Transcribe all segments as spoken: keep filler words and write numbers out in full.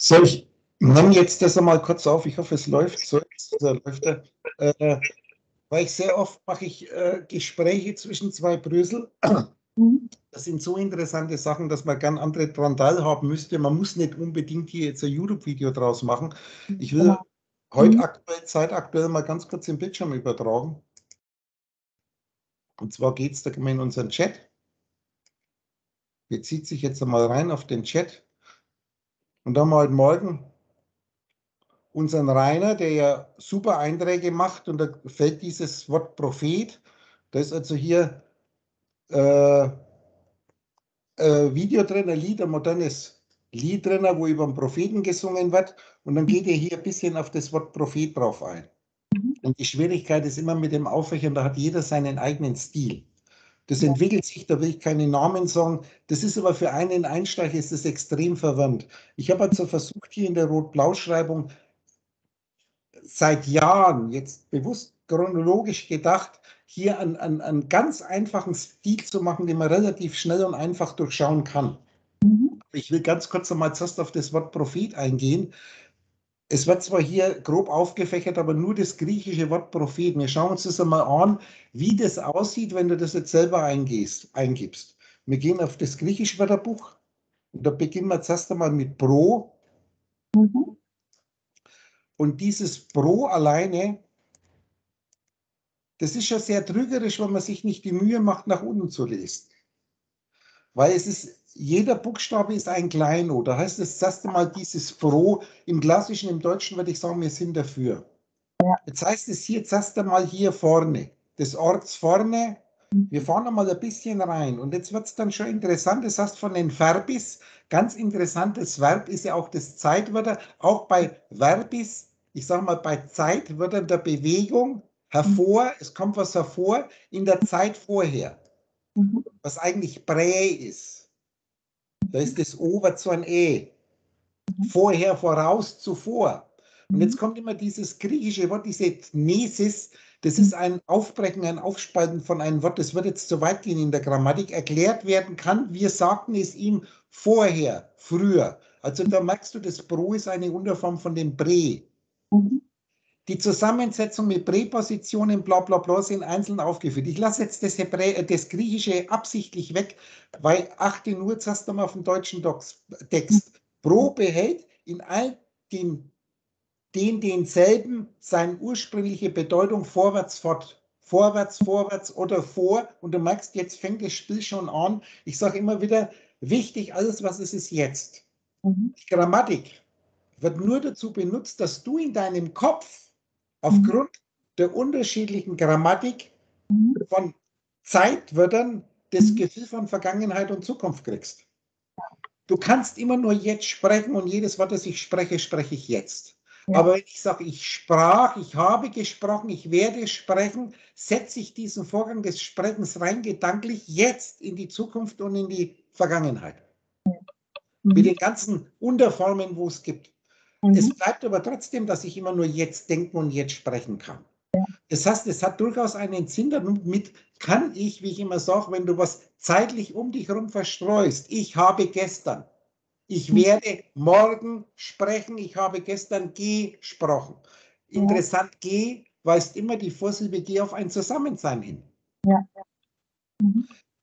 So, ich nehme jetzt das einmal kurz auf. Ich hoffe, es läuft. So, jetzt äh, läuft er. Äh, weil ich sehr oft mache ich äh, Gespräche zwischen zwei Brösel. Mhm. Das sind so interessante Sachen, dass man gern andere daran teilhaben müsste. Man muss nicht unbedingt hier jetzt ein YouTube-Video draus machen. Ich will Genau. heute Mhm. aktuell, zeitaktuell mal ganz kurz den Bildschirm übertragen. Und zwar geht es da in unseren Chat. Bezieht sich jetzt einmal rein auf den Chat. Und da haben wir heute Morgen unseren Rainer, der ja super Einträge macht, und da fällt dieses Wort Prophet. Da ist also hier äh, äh, Video drin, ein Lied, ein modernes Lied drin, wo über den Propheten gesungen wird. Und dann geht er hier ein bisschen auf das Wort Prophet drauf ein. Mhm. Und die Schwierigkeit ist immer mit dem Aufwächern, da hat jeder seinen eigenen Stil. Das Ja. entwickelt sich, da will ich keine Namen sagen. Das ist aber für einen Einsteiger ist das extrem verwirrend. Ich habe also versucht, hier in der Rot-Blau-Schreibung seit Jahren, jetzt bewusst chronologisch gedacht, hier einen, einen, einen ganz einfachen Stil zu machen, den man relativ schnell und einfach durchschauen kann. Mhm. Ich will ganz kurz einmal zuerst auf das Wort Prophet eingehen. Es wird zwar hier grob aufgefächert, aber nur das griechische Wort Prophet. Wir schauen uns das einmal an, wie das aussieht, wenn du das jetzt selber eingehst, eingibst. Wir gehen auf das griechische Wörterbuch und da beginnen wir zuerst einmal mit Pro. Mhm. Und dieses Pro alleine, das ist schon sehr trügerisch, wenn man sich nicht die Mühe macht, nach unten zu lesen. Weil es ist, jeder Buchstabe ist ein Kleinod. Da heißt es das erste Mal dieses Pro. Im Klassischen, im Deutschen würde ich sagen, wir sind dafür. Ja. Jetzt heißt es hier, zuerst einmal hier vorne, des Orts vorne. Wir fahren einmal ein bisschen rein. Und jetzt wird es dann schon interessant. Das heißt von den Verbis, ganz interessantes Verb ist ja auch das Zeitwörter. Auch bei Verbis, ich sage mal bei Zeitwörtern der Bewegung hervor, es kommt was hervor in der Zeit vorher, Mhm. was eigentlich Prä ist. Da ist das O wird so ein E. Vorher, voraus, zuvor. Und jetzt kommt immer dieses griechische Wort, diese Nesis, das ist ein Aufbrechen, ein Aufspalten von einem Wort, das wird jetzt zu weit gehen in der Grammatik, erklärt werden kann. Wir sagten es ihm vorher, früher. Also da merkst du, das Pro ist eine Unterform von dem Prä. Mhm. Die Zusammensetzung mit Präpositionen, bla bla bla, sind einzeln aufgeführt. Ich lasse jetzt das, Hebrä das Griechische absichtlich weg, weil achte nur zuerst einmal auf den deutschen Text. Pro behält in all den, den denselben seine ursprüngliche Bedeutung vorwärts fort. Vorwärts, vorwärts oder vor. Und du merkst, jetzt fängt das Spiel schon an. Ich sage immer wieder, wichtig, alles was es ist jetzt. Mhm. Die Grammatik wird nur dazu benutzt, dass du in deinem Kopf aufgrund der unterschiedlichen Grammatik Mhm. von Zeitwörtern das Mhm. Gefühl von Vergangenheit und Zukunft kriegst. Du kannst immer nur jetzt sprechen und jedes Wort, das ich spreche, spreche ich jetzt. Ja. Aber wenn ich sage, ich sprach, ich habe gesprochen, ich werde sprechen, setze ich diesen Vorgang des Sprechens rein gedanklich jetzt in die Zukunft und in die Vergangenheit. Mhm. Mit den ganzen Unterformen, wo es gibt. Mhm. Es bleibt aber trotzdem, dass ich immer nur jetzt denken und jetzt sprechen kann. Ja. Das heißt, es hat durchaus einen Sinn damit, kann ich, wie ich immer sage, wenn du was zeitlich um dich herum verstreust, ich habe gestern, ich werde morgen sprechen, ich habe gestern gesprochen. Ja. Interessant, G weist immer die Vorsilbe G auf ein Zusammensein hin. Ja. Mhm.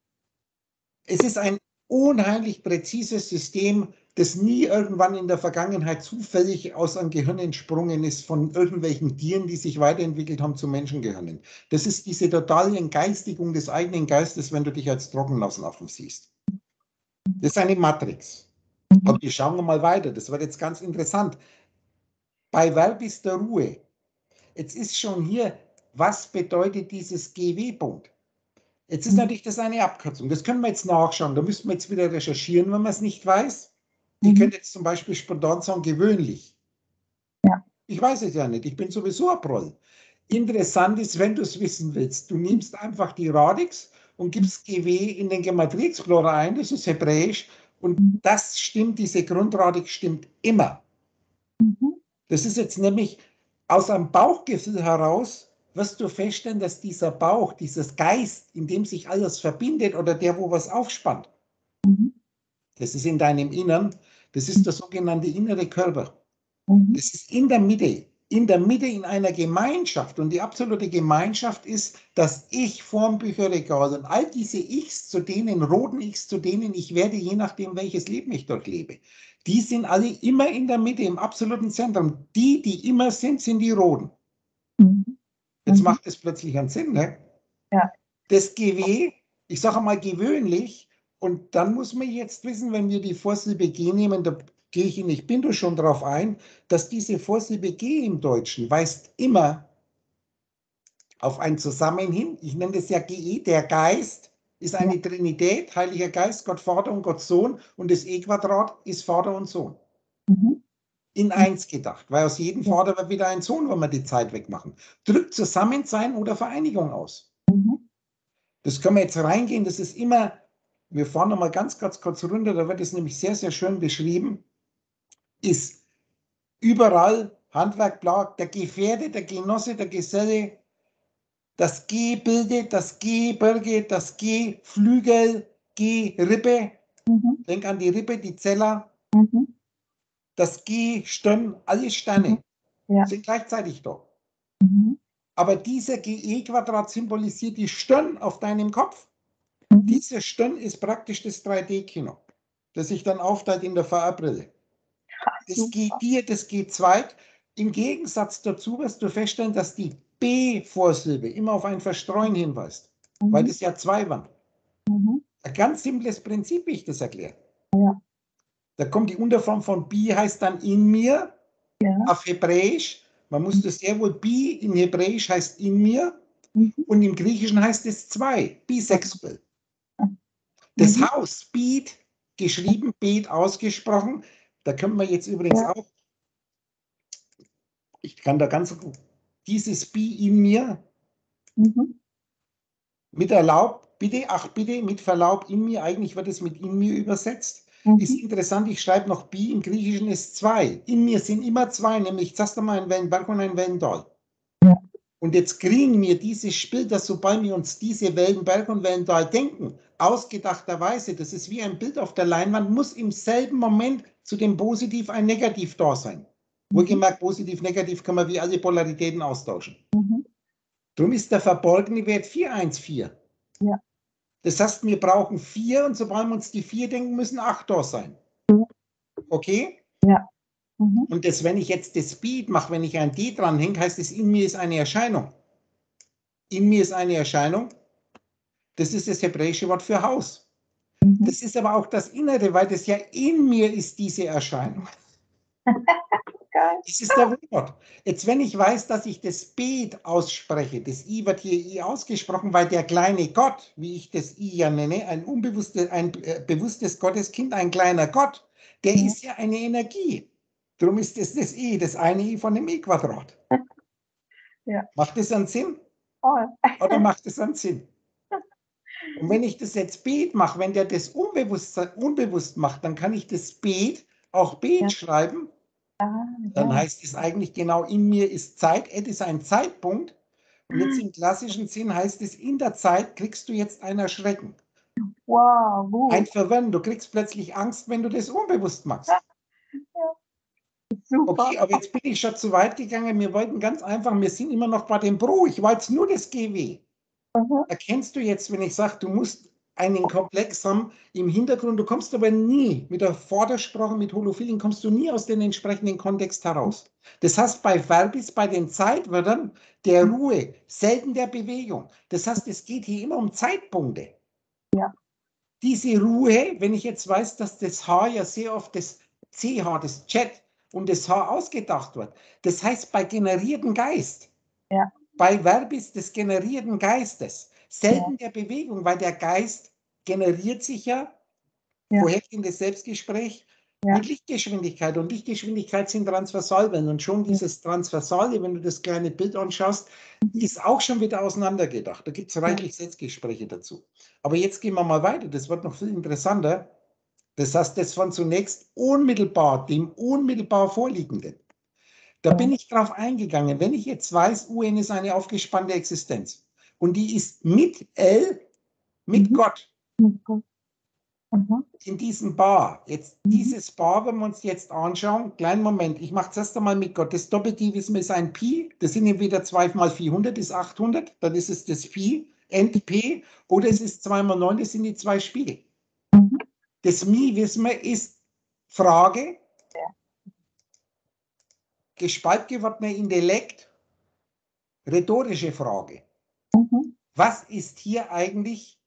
Es ist ein unheimlich präzises System, das nie irgendwann in der Vergangenheit zufällig aus einem Gehirn entsprungen ist von irgendwelchen Tieren, die sich weiterentwickelt haben zu Menschengehirnen. Das ist diese totale Entgeistigung des eigenen Geistes, wenn du dich als Trockenlassenaffen siehst. Das ist eine Matrix. Und wir schauen mal weiter, das wird jetzt ganz interessant. Bei Verbis der Ruhe, jetzt ist schon hier, was bedeutet dieses G W-Punkt? Jetzt ist natürlich das eine Abkürzung. Das können wir jetzt nachschauen. Da müssten wir jetzt wieder recherchieren, wenn man es nicht weiß. Ich Mhm. könnte jetzt zum Beispiel spontan sagen, gewöhnlich. Ja. Ich weiß es ja nicht. Ich bin sowieso ein Proll. Interessant ist, wenn du es wissen willst, du nimmst einfach die Radix und gibst G W in den Gematrie Explorer ein. Das ist Hebräisch. Und das stimmt, diese Grundradix stimmt immer. Mhm. Das ist jetzt nämlich aus einem Bauchgefühl heraus, wirst du feststellen, dass dieser Bauch, dieses Geist, in dem sich alles verbindet oder der, wo was aufspannt, Mhm. Das ist in deinem Innern. Das ist der sogenannte innere Körper. Mhm. Das ist in der Mitte. In der Mitte in einer Gemeinschaft. Und die absolute Gemeinschaft ist das Ich vorm Bücherregal. Und all diese Ichs, zu denen, roten Ichs, zu denen ich werde, je nachdem, welches Leben ich durchlebe, die sind alle immer in der Mitte, im absoluten Zentrum. Die, die immer sind, sind die roten. Mhm. Jetzt Mhm. macht es plötzlich einen Sinn, ne? Ja. Das G W, ich sage mal gewöhnlich, und dann muss man jetzt wissen, wenn wir die Vorsilbe G nehmen, da gehe ich in Ich bin du schon drauf ein, dass diese Vorsilbe G im Deutschen weist immer auf ein Zusammen hin. Ich nenne das ja G E, der Geist ist eine Trinität, Heiliger Geist, Gott Vater und Gott Sohn, und das E-Quadrat ist Vater und Sohn. Mhm. In eins gedacht, weil aus jedem Ja. Vater wird wieder ein Sohn, wenn wir die Zeit wegmachen. Drückt Zusammensein oder Vereinigung aus. Mhm. Das können wir jetzt reingehen, das ist immer, wir fahren nochmal ganz, ganz kurz runter, da wird es nämlich sehr, sehr schön beschrieben, ist überall Handwerk, blau, der Gefährte, der Genosse, der Geselle, das G bildet, das G Berge, das G Flügel, G Rippe, Mhm. denk an die Rippe, die Zeller, Mhm. das G Stirn, alle Mhm. Sterne Ja. sind gleichzeitig da. Mhm. Aber dieser G E-Quadrat symbolisiert die Stirn auf deinem Kopf. Mhm. Diese Stirn ist praktisch das drei D-Kino, das sich dann aufteilt in der V R-Brille. Das G Super. dir, das G zwei. Im Gegensatz dazu wirst du feststellen, dass die B-Vorsilbe immer auf ein Verstreuen hinweist, weil Mhm. das ja zwei waren. Mhm. Ein ganz simples Prinzip, wie ich das erkläre. Ja. Da kommt die Unterform von Bi, heißt dann in mir, Ja. auf Hebräisch. Man muss das sehr wohl, Bi in Hebräisch heißt in mir, Mhm. und im Griechischen heißt es zwei, bisexuell. Das Mhm. Haus, Beat, geschrieben, Beat ausgesprochen, da können wir jetzt übrigens Ja. auch, ich kann da ganz gut, dieses Bi in mir, Mhm. mit Erlaub, bitte, ach bitte, mit Verlaub in mir, eigentlich wird es mit in mir übersetzt. Mhm. Ist interessant, ich schreibe noch Bi, im Griechischen ist zwei. In mir sind immer zwei, nämlich zuerst einmal ein Wellenberg und ein Wellental. Ja. Und jetzt kriegen wir dieses Spiel, dass sobald wir uns diese Wellenberg und Wellental denken, ausgedachterweise, das ist wie ein Bild auf der Leinwand, muss im selben Moment zu dem Positiv ein Negativ da sein. Mhm. Wohlgemerkt, positiv, negativ kann man wie alle Polaritäten austauschen. Mhm. Darum ist der verborgene Wert vier eins vier. Ja. Das heißt, wir brauchen vier, und sobald wir uns die vier denken, müssen acht da sein. Okay? Ja. Mhm. Und das, wenn ich jetzt das Speed mache, wenn ich ein D dran hänge, heißt es, in mir ist eine Erscheinung. In mir ist eine Erscheinung. Das ist das hebräische Wort für Haus. Mhm. Das ist aber auch das Innere, weil das ja in mir ist, diese Erscheinung. Geil. Das ist der Wort. Jetzt, wenn ich weiß, dass ich das Bet ausspreche, das I wird hier I ausgesprochen, weil der kleine Gott, wie ich das I ja nenne, ein unbewusstes, ein äh, bewusstes Gotteskind, ein kleiner Gott, der Ja. ist ja eine Energie. Darum ist das das I, das eine I von dem E-Quadrat. Ja. Macht das einen Sinn? Voll. Oder macht das einen Sinn? Und wenn ich das jetzt Bet mache, wenn der das unbewusst, unbewusst macht, dann kann ich das Bet auch Bet Ja. schreiben. Ah, Dann ja. heißt es eigentlich genau, in mir ist Zeit, et ist ein Zeitpunkt. Und jetzt im klassischen Sinn heißt es, in der Zeit kriegst du jetzt ein Erschrecken, Wow, ein gut. Verwirren. Du kriegst plötzlich Angst, wenn du das unbewusst Ja. machst. Super. Okay, aber jetzt bin ich schon zu weit gegangen. Wir wollten ganz einfach, wir sind immer noch bei dem Pro. Ich wollte nur das G W. Mhm. Erkennst du jetzt, wenn ich sage, du musst einen Komplex haben im Hintergrund, du kommst aber nie mit der Vordersprache, mit Holofilien, kommst du nie aus dem entsprechenden Kontext heraus. Das heißt, bei Verbis, bei den Zeitwörtern der Ruhe, selten der Bewegung. Das heißt, es geht hier immer um Zeitpunkte. Ja. Diese Ruhe, wenn ich jetzt weiß, dass das H ja sehr oft das C H, das Chat und das H ausgedacht wird. Das heißt, bei generierten Geist, Ja. bei Verbis des generierten Geistes, selten Ja. der Bewegung, weil der Geist generiert sich ja, Ja. vorhergehendes Selbstgespräch, Ja. mit Lichtgeschwindigkeit. Und Lichtgeschwindigkeit sind Transversalwellen. Und schon dieses Transversale, wenn du das kleine Bild anschaust, ist auch schon wieder auseinandergedacht. Da gibt es reichlich Selbstgespräche dazu. Aber jetzt gehen wir mal weiter. Das wird noch viel interessanter. Das heißt, das von zunächst unmittelbar, dem unmittelbar Vorliegenden. Da bin ich drauf eingegangen. Wenn ich jetzt weiß, U N ist eine aufgespannte Existenz und die ist mit L, mit Mhm. Gott. Mhm. Mhm. in diesem Bar. Jetzt dieses Bar, wenn wir uns jetzt anschauen, kleinen Moment, ich mache es erst einmal mit Gott. Das Doppeldivismus ist ein Pi, das sind entweder zwei mal vierhundert, ist achthundert, dann ist es das Pi, End P, oder es ist zwei mal neun, das sind die zwei Spiegel. Mhm. Das Mi, wissen wir, ist Frage, Ja. gespalten gewordener Intellekt, rhetorische Frage. Mhm. Was ist hier eigentlich,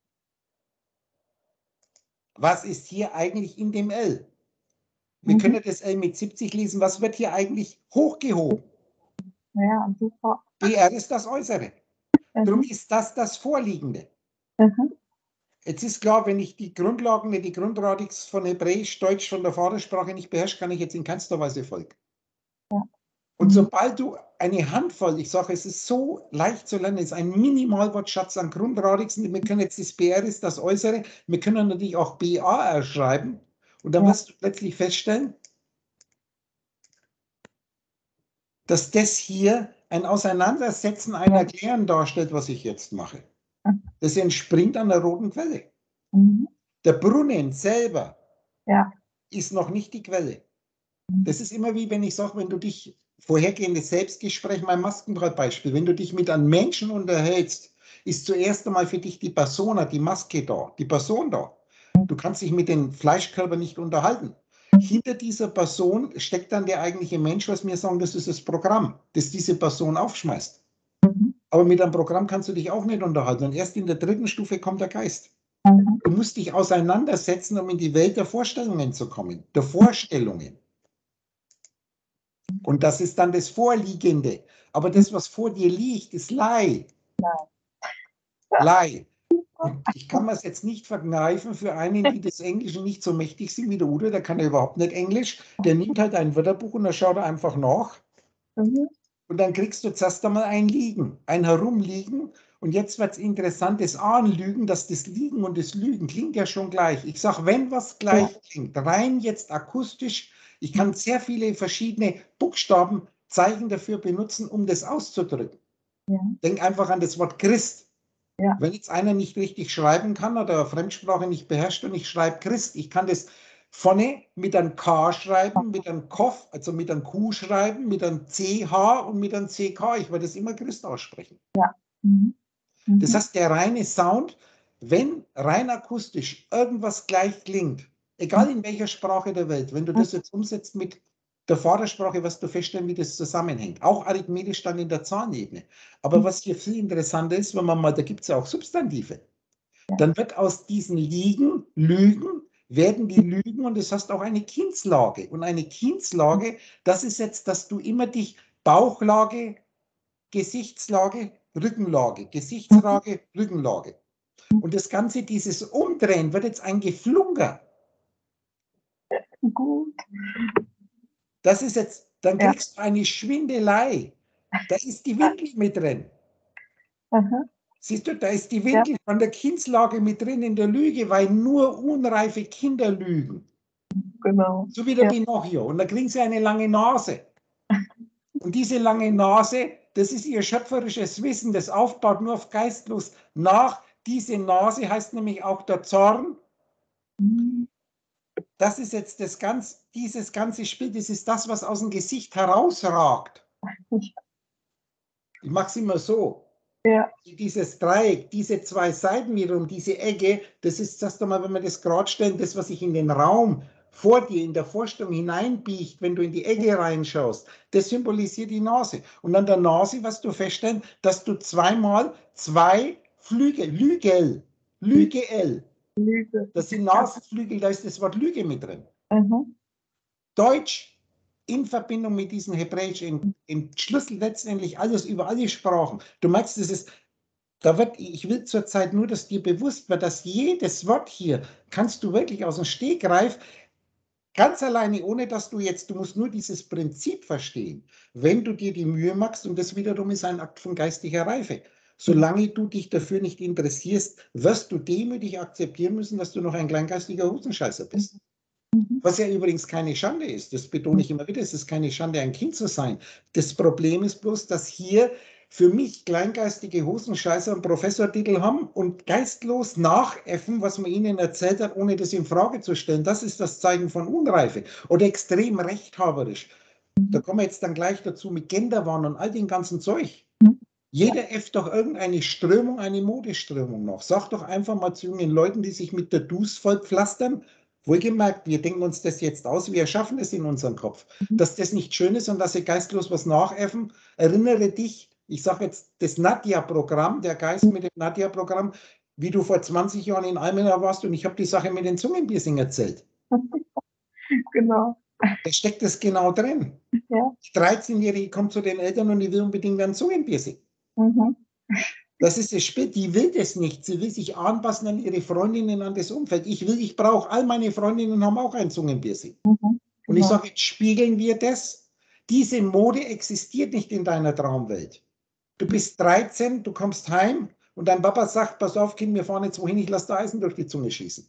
was ist hier eigentlich in dem L? Wir Mhm. können das L mit siebzig lesen. Was wird hier eigentlich hochgehoben? Ja, super. B R ist das Äußere. Darum Mhm. ist das das Vorliegende. Mhm. Jetzt ist klar, wenn ich die Grundlagen, die Grundradix von Hebräisch, Deutsch, von der Vatersprache nicht beherrsche, kann ich jetzt in keinster Weise folgen. Ja. Und Mhm. sobald du eine Handvoll, ich sage, es ist so leicht zu lernen, es ist ein Minimalwortschatz an Grundradixen, wir können jetzt das B R ist das Äußere, wir können natürlich auch B A R schreiben und dann Ja. wirst du plötzlich feststellen, dass das hier ein Auseinandersetzen, ein Ja. Erklären darstellt, was ich jetzt mache. Mhm. Das entspringt an der roten Quelle. Mhm. Der Brunnen selber Ja. ist noch nicht die Quelle. Mhm. Das ist immer wie wenn ich sage, wenn du dich, vorhergehendes Selbstgespräch, mein Maskenbreitbeispiel, wenn du dich mit einem Menschen unterhältst, ist zuerst einmal für dich die Persona, die Maske da, die Person da. Du kannst dich mit dem Fleischkörper nicht unterhalten. Hinter dieser Person steckt dann der eigentliche Mensch, was wir sagen, das ist das Programm, das diese Person aufschmeißt. Mhm. Aber mit einem Programm kannst du dich auch nicht unterhalten. Und erst in der dritten Stufe kommt der Geist. Mhm. Du musst dich auseinandersetzen, um in die Welt der Vorstellungen zu kommen. Der Vorstellungen. Und das ist dann das Vorliegende. Aber das, was vor dir liegt, ist Lei. Nein. Lei. Und ich kann mir es jetzt nicht verkneifen für einen, die des Englischen nicht so mächtig sind wie der Udo, der kann ja überhaupt nicht Englisch. Der nimmt halt ein Wörterbuch und da schaut er einfach nach. Mhm. Und dann kriegst du zuerst einmal ein Liegen, ein Herumliegen. Und jetzt wird es interessant, das Anlügen, dass das Liegen und das Lügen klingt ja schon gleich. Ich sage, wenn was gleich Ja. klingt, rein jetzt akustisch, ich kann sehr viele verschiedene Buchstaben, Zeichen dafür benutzen, um das auszudrücken. Ja. Denk einfach an das Wort Christ. Ja. Wenn jetzt einer nicht richtig schreiben kann oder Fremdsprache nicht beherrscht und ich schreibe Christ, ich kann das vorne mit einem K schreiben, mit einem Koff, also mit einem Q schreiben, mit einem C H und mit einem C K. Ich werde das immer Christ aussprechen. Ja. Mhm. Mhm. Das heißt, der reine Sound, wenn rein akustisch irgendwas gleich klingt, egal in welcher Sprache der Welt, wenn du das jetzt umsetzt mit der Vatersprache, wirst du feststellen, wie das zusammenhängt. Auch arithmetisch dann in der Zahlenebene. Aber was hier viel interessanter ist, wenn man mal, da gibt es ja auch Substantive, Ja. dann wird aus diesen Liegen, Lügen, werden die Lügen und das heißt auch eine Kindslage. Und eine Kindslage, das ist jetzt, dass du immer dich Bauchlage, Gesichtslage, Rückenlage, Gesichtslage, Rückenlage. Und das Ganze, dieses Umdrehen, wird jetzt ein Geflunker. Gut. Das ist jetzt, dann Ja. kriegst du eine Schwindelei. Da ist die Windel mit drin. Mhm. Siehst du, da ist die Windel von der Kindslage mit drin in der Lüge, weil nur unreife Kinder lügen. Genau. So wie der Ja. Pinocchio. Und da kriegen sie eine lange Nase. Und diese lange Nase, das ist ihr schöpferisches Wissen, das aufbaut nur auf geistlos nach. Diese Nase heißt nämlich auch der Zorn. Mhm. Das ist jetzt das ganz, dieses ganze Spiel, das ist das, was aus dem Gesicht herausragt. Ich mache es immer so. Ja. Dieses Dreieck, diese zwei Seiten wiederum, diese Ecke, das ist erst einmal, wenn wir das gerade stellen, das, was sich in den Raum vor dir, in der Vorstellung hineinbiegt, wenn du in die Ecke reinschaust, das symbolisiert die Nase. Und an der Nase wirst du feststellen, dass du zweimal zwei Flügel, Lügel, Lügel, Lüge. das sind Nasenflügel, da ist das Wort Lüge mit drin. Mhm. Deutsch in Verbindung mit diesem Hebräisch entschlüsselt letztendlich alles über alle Sprachen. Du merkst, das ist, da wird, ich will zurzeit nur, dass dir bewusst wird, dass jedes Wort hier kannst du wirklich aus dem Stegreif, ganz alleine, ohne dass du jetzt, du musst nur dieses Prinzip verstehen, wenn du dir die Mühe machst, und das wiederum ist ein Akt von geistiger Reife. Solange du dich dafür nicht interessierst, wirst du demütig akzeptieren müssen, dass du noch ein kleingeistiger Hosenscheißer bist. Mhm. Was ja übrigens keine Schande ist, das betone ich immer wieder, es ist keine Schande, ein Kind zu sein. Das Problem ist bloß, dass hier für mich kleingeistige Hosenscheißer einen Professortitel haben und geistlos nachäffen, was man ihnen erzählt hat, ohne das in Frage zu stellen. Das ist das Zeichen von Unreife oder extrem rechthaberisch. Da kommen wir jetzt dann gleich dazu mit Genderwahn und all den ganzen Zeug. Jeder äfft doch irgendeine Strömung, eine Modeströmung noch. Sag doch einfach mal zu jungen Leuten, die sich mit Tattoos vollpflastern, wohlgemerkt, wir denken uns das jetzt aus, wir erschaffen es in unserem Kopf, dass das nicht schön ist und dass sie geistlos was nachäffen. Erinnere dich, ich sage jetzt das Nadja-Programm, der Geist mit dem Nadja-Programm, wie du vor zwanzig Jahren in Almena warst und ich habe die Sache mit den Zungenpiercing erzählt. Genau. Da steckt das genau drin. Ja. Die dreizehnjährige kommt zu den Eltern und die will unbedingt ein Zungenpiercing. Mhm. Das ist das Spiel, die will das nicht. Sie will sich anpassen an ihre Freundinnen, an das Umfeld. Ich will, ich brauche, all meine Freundinnen haben auch ein Zungenpiercing. Mhm. Und ich Genau. sage, jetzt spiegeln wir das. Diese Mode existiert nicht in deiner Traumwelt. Du bist dreizehn, du kommst heim und dein Papa sagt, pass auf, Kind, wir fahren jetzt wohin, ich lasse da Eisen durch die Zunge schießen.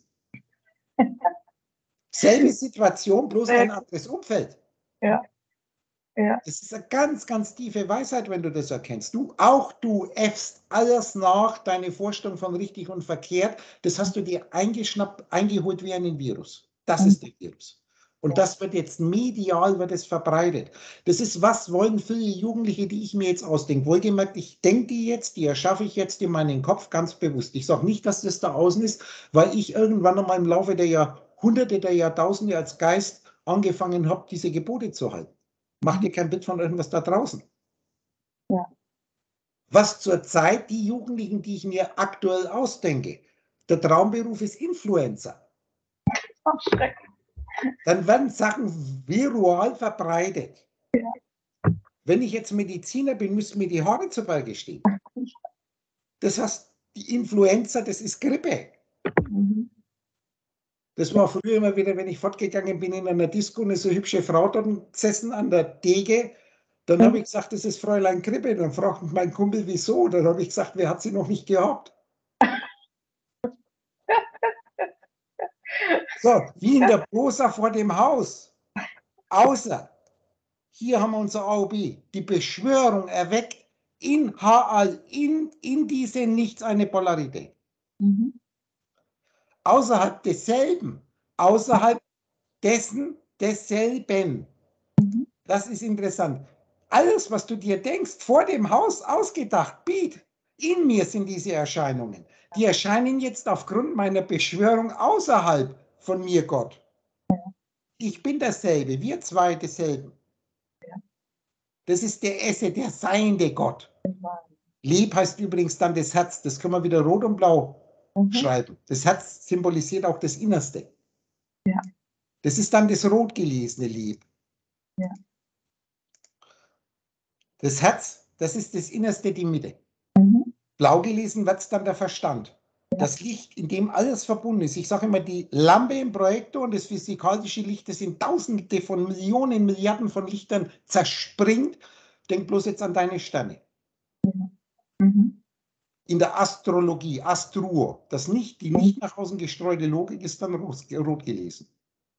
Selbe Situation, bloß ein anderes Umfeld. Ja. Ja. Das ist eine ganz, ganz tiefe Weisheit, wenn du das erkennst. Du, auch du äffst alles nach, deine Vorstellung von richtig und verkehrt, das hast du dir eingeschnappt, eingeholt wie einen Virus. Das ist der Virus. Und das wird jetzt medial, wird es verbreitet. Das ist, was wollen viele Jugendliche, die ich mir jetzt ausdenke. Wohlgemerkt, ich denke die jetzt, die erschaffe ich jetzt in meinen Kopf ganz bewusst. Ich sage nicht, dass das da außen ist, weil ich irgendwann nochmal im Laufe der Jahrhunderte, der Jahrtausende als Geist angefangen habe, diese Gebote zu halten. Mach dir kein Bild von irgendwas da draußen. Ja. Was zurzeit die Jugendlichen, die ich mir aktuell ausdenke, der Traumberuf ist Influencer. Ach, schrecklich. Dann werden Sachen viral verbreitet. Ja. Wenn ich jetzt Mediziner bin, müssten mir die Haare zu Berge stehen. Das heißt, die Influencer, das ist Grippe. Mhm. Das war früher immer wieder, wenn ich fortgegangen bin in einer Disco, eine so hübsche Frau dort gesessen an der Theke. Dann habe ich gesagt, das ist Fräulein Grippe. Dann fragt mich mein Kumpel, wieso? Dann habe ich gesagt, wer hat sie noch nicht gehabt? So, wie in der Prosa vor dem Haus. Außer, hier haben wir unser A O B, die Beschwörung erweckt in H all, in, in diese Nichts eine Polarität. Mhm. Außerhalb desselben, außerhalb dessen, desselben. Mhm. Das ist interessant. Alles, was du dir denkst, vor dem Haus ausgedacht, Piet, in mir sind diese Erscheinungen. Die erscheinen jetzt aufgrund meiner Beschwörung außerhalb von mir, Gott. Ich bin dasselbe, wir zwei dasselbe. Das ist der Esse, der seiende Gott. Lieb heißt übrigens dann das Herz. Das können wir wieder rot und blau Mhm. schreiben. Das Herz symbolisiert auch das Innerste. Ja. Das ist dann das rot gelesene Lieb. Ja. Das Herz, das ist das Innerste, die Mitte. Mhm. Blau gelesen wird es dann der Verstand. Ja. Das Licht, in dem alles verbunden ist. Ich sage immer, die Lampe im Projektor und das physikalische Licht, das in Tausende von Millionen, Milliarden von Lichtern zerspringt. Denk bloß jetzt an deine Sterne. Mhm. In der Astrologie, Astruo, das nicht, die nicht nach außen gestreute Logik ist dann rot, rot gelesen.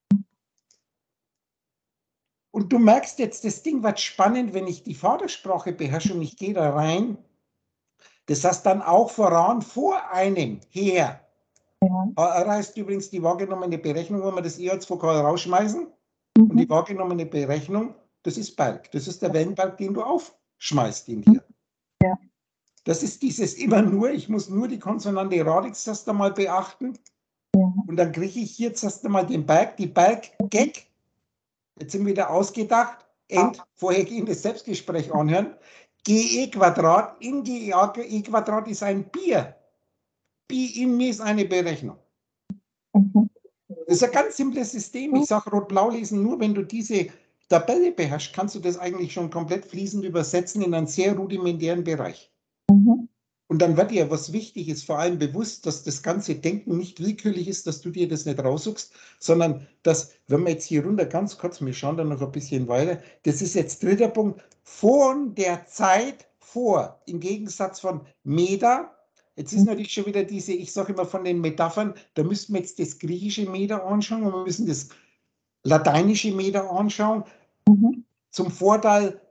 Und du merkst jetzt, das Ding wird spannend, wenn ich die Vatersprache beherrsche und ich gehe da rein. Das heißt dann auch voran, vor einem her. Ja. R heißt übrigens die wahrgenommene Berechnung, wenn wir das E als Vokal rausschmeißen. Mhm. Und die wahrgenommene Berechnung, das ist Berg. Das ist der Wellenberg, den du aufschmeißt in dir. Ja. Das ist dieses immer nur, ich muss nur die Konsonante Radix erst einmal beachten. Ja. Und dann kriege ich jetzt erst einmal den Berg, die Berg-Gag. Jetzt sind wir wieder ausgedacht. End, vorhergehendes Selbstgespräch anhören. G E Quadrat in G E Quadrat ist ein Bier. Pi in mir ist eine Berechnung. Mhm. Das ist ein ganz simples System. Ich sage Rot-Blau lesen, nur wenn du diese Tabelle beherrschst, kannst du das eigentlich schon komplett fließend übersetzen in einen sehr rudimentären Bereich. Mhm. Und dann wird dir, was wichtig ist, vor allem bewusst, dass das ganze Denken nicht willkürlich ist, dass du dir das nicht raussuchst, sondern dass, wenn wir jetzt hier runter ganz kurz, wir schauen dann noch ein bisschen weiter, das ist jetzt dritter Punkt, von der Zeit vor, im Gegensatz von Meta. Jetzt ist natürlich schon wieder diese, ich sage immer von den Metaphern, da müssten wir jetzt das griechische Meta anschauen und wir müssen das lateinische Meta anschauen. Mhm. Zum Vorteil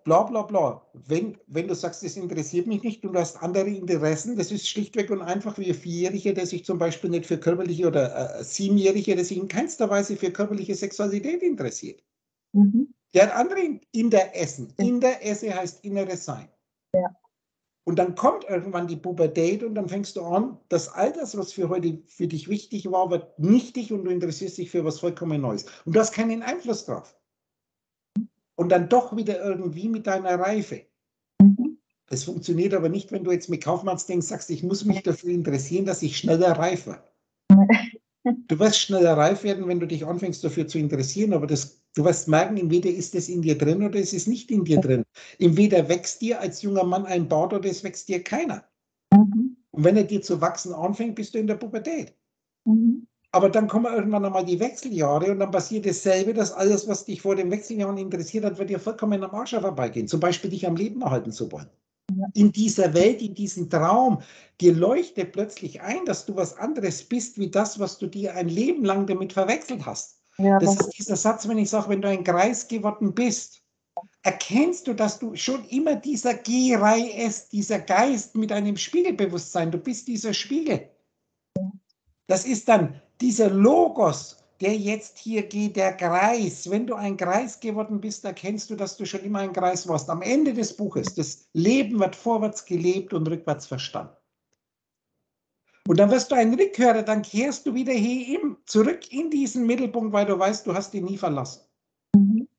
bla bla bla. Wenn, wenn du sagst, das interessiert mich nicht und du hast andere Interessen, das ist schlichtweg und einfach wie ein Vierjähriger, der sich zum Beispiel nicht für körperliche oder äh, Siebenjähriger, der sich in keinster Weise für körperliche Sexualität interessiert. Mhm. Der hat andere Interessen. Ja. Interesse heißt inneres Sein. Ja. Und dann kommt irgendwann die Pubertät und dann fängst du an, das all das, was für heute für dich wichtig war, wird nichtig und du interessierst dich für was vollkommen Neues. Und du hast keinen Einfluss drauf. Und dann doch wieder irgendwie mit deiner Reife. Mhm. Es funktioniert aber nicht, wenn du jetzt mit Kaufmannsdenken sagst, ich muss mich dafür interessieren, dass ich schneller reif werde. Du wirst schneller reif werden, wenn du dich anfängst dafür zu interessieren, aber das, du wirst merken, entweder ist es in dir drin oder es ist nicht in dir drin. Entweder wächst dir als junger Mann ein Bart oder es wächst dir keiner. Mhm. Und wenn er dir zu wachsen anfängt, bist du in der Pubertät. Mhm. Aber dann kommen irgendwann einmal die Wechseljahre und dann passiert dasselbe, dass alles, was dich vor den Wechseljahren interessiert hat, wird dir vollkommen am Arsch vorbeigehen. Zum Beispiel dich am Leben erhalten zu wollen. Ja. In dieser Welt, in diesem Traum, dir leuchtet plötzlich ein, dass du was anderes bist, wie das, was du dir ein Leben lang damit verwechselt hast. Ja, Das das ist dieser Satz, wenn ich sage, wenn du ein Greis geworden bist, erkennst du, dass du schon immer dieser G-Rei-S, dieser Geist mit einem Spiegelbewusstsein, du bist dieser Spiegel. Das ist dann dieser Logos, der jetzt hier geht, der Greis. Wenn du ein Greis geworden bist, erkennst du, dass du schon immer ein Greis warst. Am Ende des Buches, das Leben wird vorwärts gelebt und rückwärts verstanden. Und dann wirst du ein Rückhörer, dann kehrst du wieder hier im, zurück in diesen Mittelpunkt, weil du weißt, du hast ihn nie verlassen. Mhm.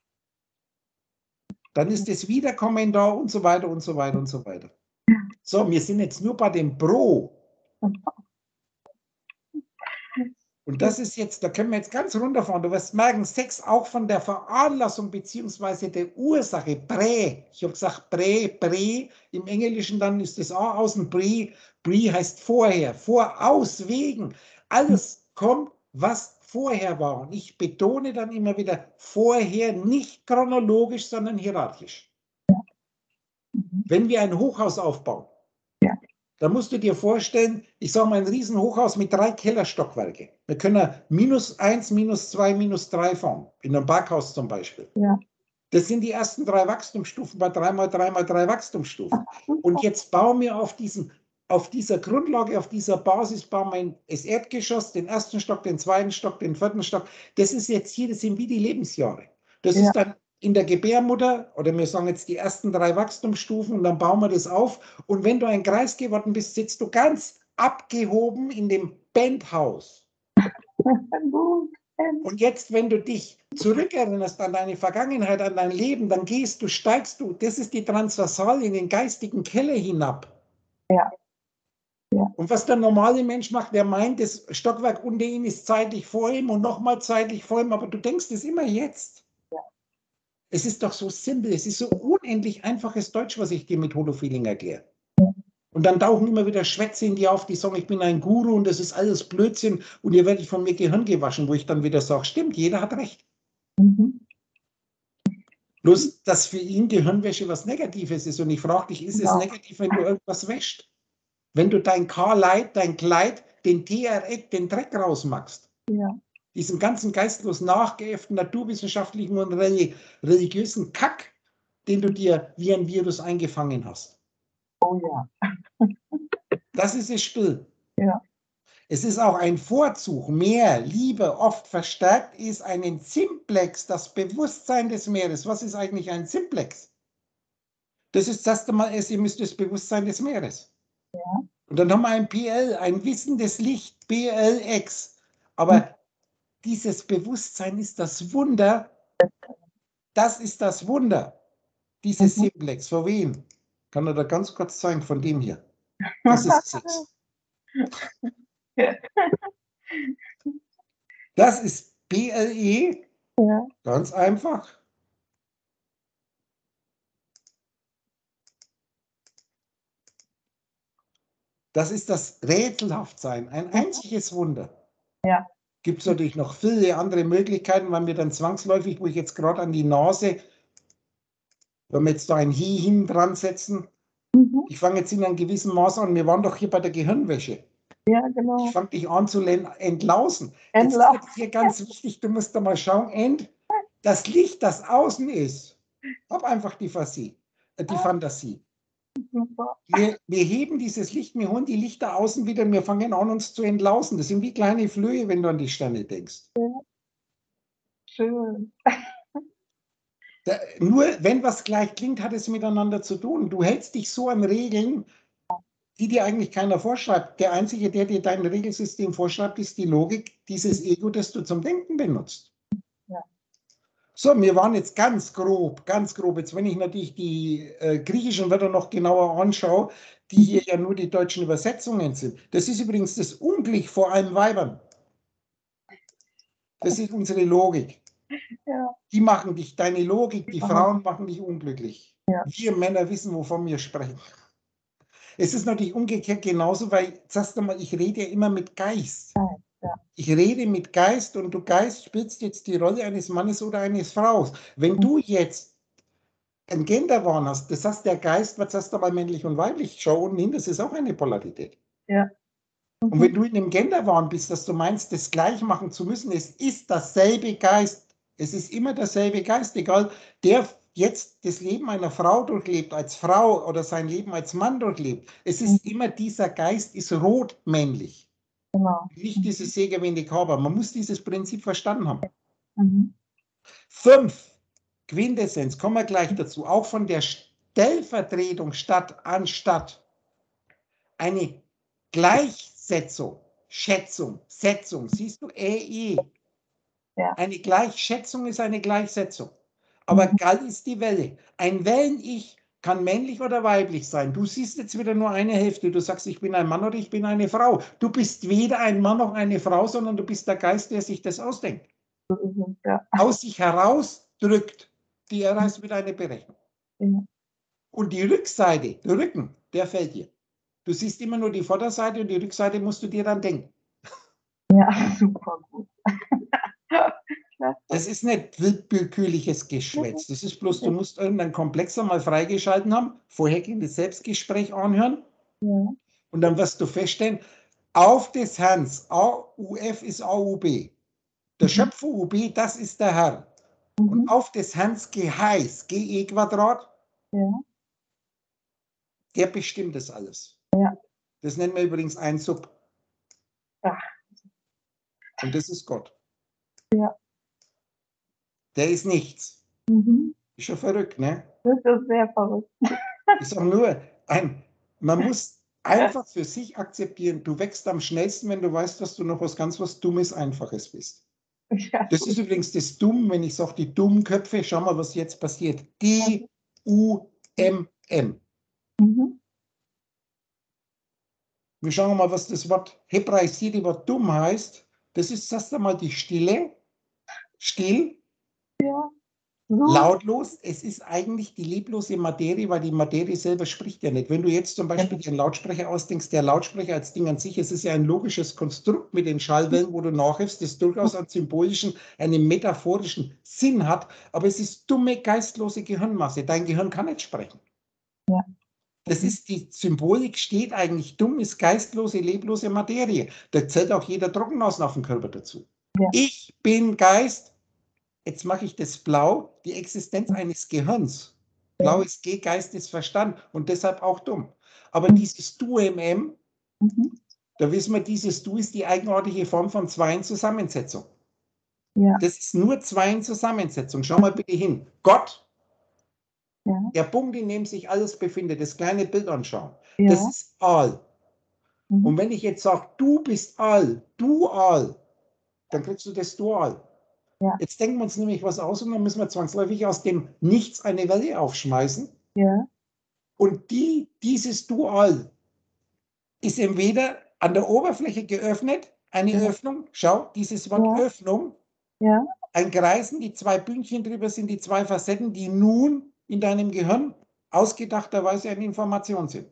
Dann ist das Wiederkommen da und so weiter und so weiter und so weiter. So, wir sind jetzt nur bei dem Pro. Und das ist jetzt, da können wir jetzt ganz runterfahren. Du wirst merken, Sex auch von der Veranlassung beziehungsweise der Ursache, Prä. Ich habe gesagt Prä, Prä. Im Englischen dann ist das A außen, Prä. Prä heißt vorher, voraus, wegen. Alles kommt, was vorher war. Und ich betone dann immer wieder, vorher nicht chronologisch, sondern hierarchisch. Mhm. Wenn wir ein Hochhaus aufbauen, Ja. da musst du dir vorstellen, ich sage mal ein Riesenhochhaus mit drei Kellerstockwerke. Wir können minus eins, minus zwei, minus drei fahren, in einem Parkhaus zum Beispiel. Ja. Das sind die ersten drei Wachstumsstufen bei drei mal drei mal drei Wachstumsstufen. Und jetzt bauen wir auf, diesen, auf dieser Grundlage, auf dieser Basis, bauen wir das Erdgeschoss, den ersten Stock, den zweiten Stock, den vierten Stock. Das ist jetzt hier, das sind wie die Lebensjahre. Das Ja. ist dann in der Gebärmutter, oder wir sagen jetzt die ersten drei Wachstumsstufen und dann bauen wir das auf. Und wenn du ein Kreis geworden bist, sitzt du ganz abgehoben in dem Penthouse. Gut. Und jetzt, wenn du dich zurückerinnerst an deine Vergangenheit, an dein Leben, dann gehst du, steigst du, das ist die Transversal in den geistigen Keller hinab. Ja. Ja. Und was der normale Mensch macht, der meint, das Stockwerk unter ihm ist zeitlich vor ihm und nochmal zeitlich vor ihm, aber du denkst es immer jetzt. Ja. Es ist doch so simpel, es ist so unendlich einfaches Deutsch, was ich dir mit Holofeeling erkläre. Ja. Und dann tauchen immer wieder Schwätze in dir auf, die sagen, ich bin ein Guru und das ist alles Blödsinn und ihr werdet von mir Gehirn gewaschen, wo ich dann wieder sage, stimmt, jeder hat recht. Mhm. Bloß, dass für ihn Gehirnwäsche was Negatives ist und ich frage dich, ist es Ja. negativ, wenn du irgendwas wäscht? Wenn du dein K-Light, dein Kleid, den T R X, den Dreck rausmachst? Ja. Diesen ganzen geistlos nachgeäfften, naturwissenschaftlichen und religiösen Kack, den du dir wie ein Virus eingefangen hast. Oh ja. Das ist das Spiel. Ja. Es ist auch ein Vorzug, mehr, Liebe, oft verstärkt ist einen Simplex, das Bewusstsein des Meeres. Was ist eigentlich ein Simplex? Das ist das erste Mal, es ist das Bewusstsein des Meeres. Ja. Und dann haben wir ein P L, ein wissendes Licht, B L X. Aber dieses Bewusstsein ist das Wunder. Das ist das Wunder. Dieses Mhm. Simplex. Von wem? Kann er da ganz kurz zeigen, von dem hier. Das ist Sex. Das ist B L E. Ja. Ganz einfach. Das ist das Rätselhaftsein, ein einziges Wunder. Ja. Gibt es natürlich noch viele andere Möglichkeiten, weil wir dann zwangsläufig, wo ich jetzt gerade an die Nase, wenn wir jetzt da ein Hi hin dran setzen, Mhm. ich fange jetzt in einem gewissen Maß an, wir waren doch hier bei der Gehirnwäsche. Ja, Ich genau. fange dich an zu entlausen. Jetzt Entlauf. ist hier ganz wichtig, du musst da mal schauen, End, das Licht, das außen ist, Hab einfach die Fantasie. Äh, die Ah. Fantasie. Super. Wir, wir heben dieses Licht, wir holen die Lichter außen wieder und wir fangen an, uns zu entlausen. Das sind wie kleine Flöhe, wenn du an die Sterne denkst. Ja. Schön. Da, nur wenn was gleich klingt, hat es miteinander zu tun. Du hältst dich so an Regeln, die dir eigentlich keiner vorschreibt. Der Einzige, der dir dein Regelsystem vorschreibt, ist die Logik, dieses Ego, das du zum Denken benutzt. Ja. So, wir waren jetzt ganz grob, ganz grob. Jetzt, wenn ich natürlich die äh, griechischen Wörter noch genauer anschaue, die hier ja nur die deutschen Übersetzungen sind. Das ist übrigens das Unglück vor allem Weibern. Das ist unsere Logik. Ja. Die machen dich, deine Logik, die Aha. Frauen machen dich unglücklich. Ja. Wir Männer wissen, wovon wir sprechen. Es ist natürlich umgekehrt genauso, weil, sagst du mal, ich rede ja immer mit Geist. Ja. Ich rede mit Geist und du Geist spielst jetzt die Rolle eines Mannes oder eines Fraus. Wenn du jetzt ein Genderwahn hast, das heißt, der Geist, was hast du mal männlich und weiblich, schau unten hin, das ist auch eine Polarität. Ja. Und Mhm. wenn du in dem Genderwahn bist, dass du meinst, das gleich machen zu müssen, es ist dasselbe Geist. Es ist immer derselbe Geist, egal, der jetzt das Leben einer Frau durchlebt, als Frau oder sein Leben als Mann durchlebt. Es ist Mhm. immer, dieser Geist ist rotmännlich. Genau. Nicht dieses Sägewendig-Haber. Man muss dieses Prinzip verstanden haben. Mhm. Fünf, Quintessenz, kommen wir gleich dazu, auch von der Stellvertretung statt anstatt eine Gleichsetzung, Schätzung, Setzung, siehst du, E I. Ja. Eine Gleichschätzung ist eine Gleichsetzung. Aber Mhm. Gall ist die Welle. Ein Wellen-Ich kann männlich oder weiblich sein. Du siehst jetzt wieder nur eine Hälfte. Du sagst, ich bin ein Mann oder ich bin eine Frau. Du bist weder ein Mann noch eine Frau, sondern du bist der Geist, der sich das ausdenkt. So ist es, ja. Aus sich herausdrückt. Die erreicht mit einer Berechnung. Ja. Und die Rückseite, der Rücken, der fällt dir. Du siehst immer nur die Vorderseite und die Rückseite musst du dir dann denken. Ja, super gut. Klasse. Das ist nicht willkürliches Geschwätz. Das ist bloß, du musst irgendeinen Komplexer mal freigeschalten haben, vorhergehendes Selbstgespräch anhören Ja. und dann wirst du feststellen, auf des Herrn, A U F ist A U B. Der Mhm. Schöpfer U B, das ist der Herr. Und Mhm. auf des Herrn Geheiß, G E Quadrat, Ja. der bestimmt das alles. Ja. Das nennen wir übrigens ein Sub. Ach. Und das ist Gott. Ja. Der ist nichts. Mhm. Ist schon verrückt, ne? Das ist sehr verrückt. Ich sage nur, ein, man muss einfach für sich akzeptieren, du wächst am schnellsten, wenn du weißt, dass du noch was ganz was Dummes, Einfaches bist. Ja. Das ist übrigens das Dumm, wenn ich sage, die dummen Köpfe, schau mal, was jetzt passiert. D U M M. Mhm. Wir schauen mal, was das Wort hebraisierte Wort dumm heißt. Das ist erst einmal die Stille, still, Ja. So. lautlos. Es ist eigentlich die leblose Materie, weil die Materie selber spricht ja nicht. Wenn du jetzt zum Beispiel den Lautsprecher ausdenkst, der Lautsprecher als Ding an sich, es ist ja ein logisches Konstrukt mit den Schallwellen, wo du nachhilfst, das durchaus einen symbolischen, einen metaphorischen Sinn hat, aber es ist dumme, geistlose Gehirnmasse. Dein Gehirn kann nicht sprechen. Ja. Das ist die Symbolik, steht eigentlich dumm, ist geistlose, leblose Materie. Da zählt auch jeder Trockennasen auf dem Körper dazu. Ja. Ich bin Geist. Jetzt mache ich das blau, die Existenz eines Gehirns. Blau ist G, Geist ist Verstand und deshalb auch dumm. Aber dieses Du M M, Mhm. da wissen wir, dieses Du ist die eigenartige Form von Zweien Zusammensetzung. Ja. Das ist nur Zweien Zusammensetzung. Schau mal bitte hin. Gott, Ja. der Punkt, in dem sich alles befindet, das kleine Bild anschauen, Ja. das ist All. Mhm. Und wenn ich jetzt sage, du bist All, du All, dann kriegst du das Dual. Ja. Jetzt denken wir uns nämlich was aus und dann müssen wir zwangsläufig aus dem Nichts eine Welle aufschmeißen. Ja. Und die, dieses Dual ist entweder an der Oberfläche geöffnet, eine Ja. Öffnung, schau, dieses Wort Ja. Öffnung, Ja. ein Kreisen, die zwei Bündchen drüber sind die zwei Facetten, die nun in deinem Gehirn ausgedachterweise eine Information sind.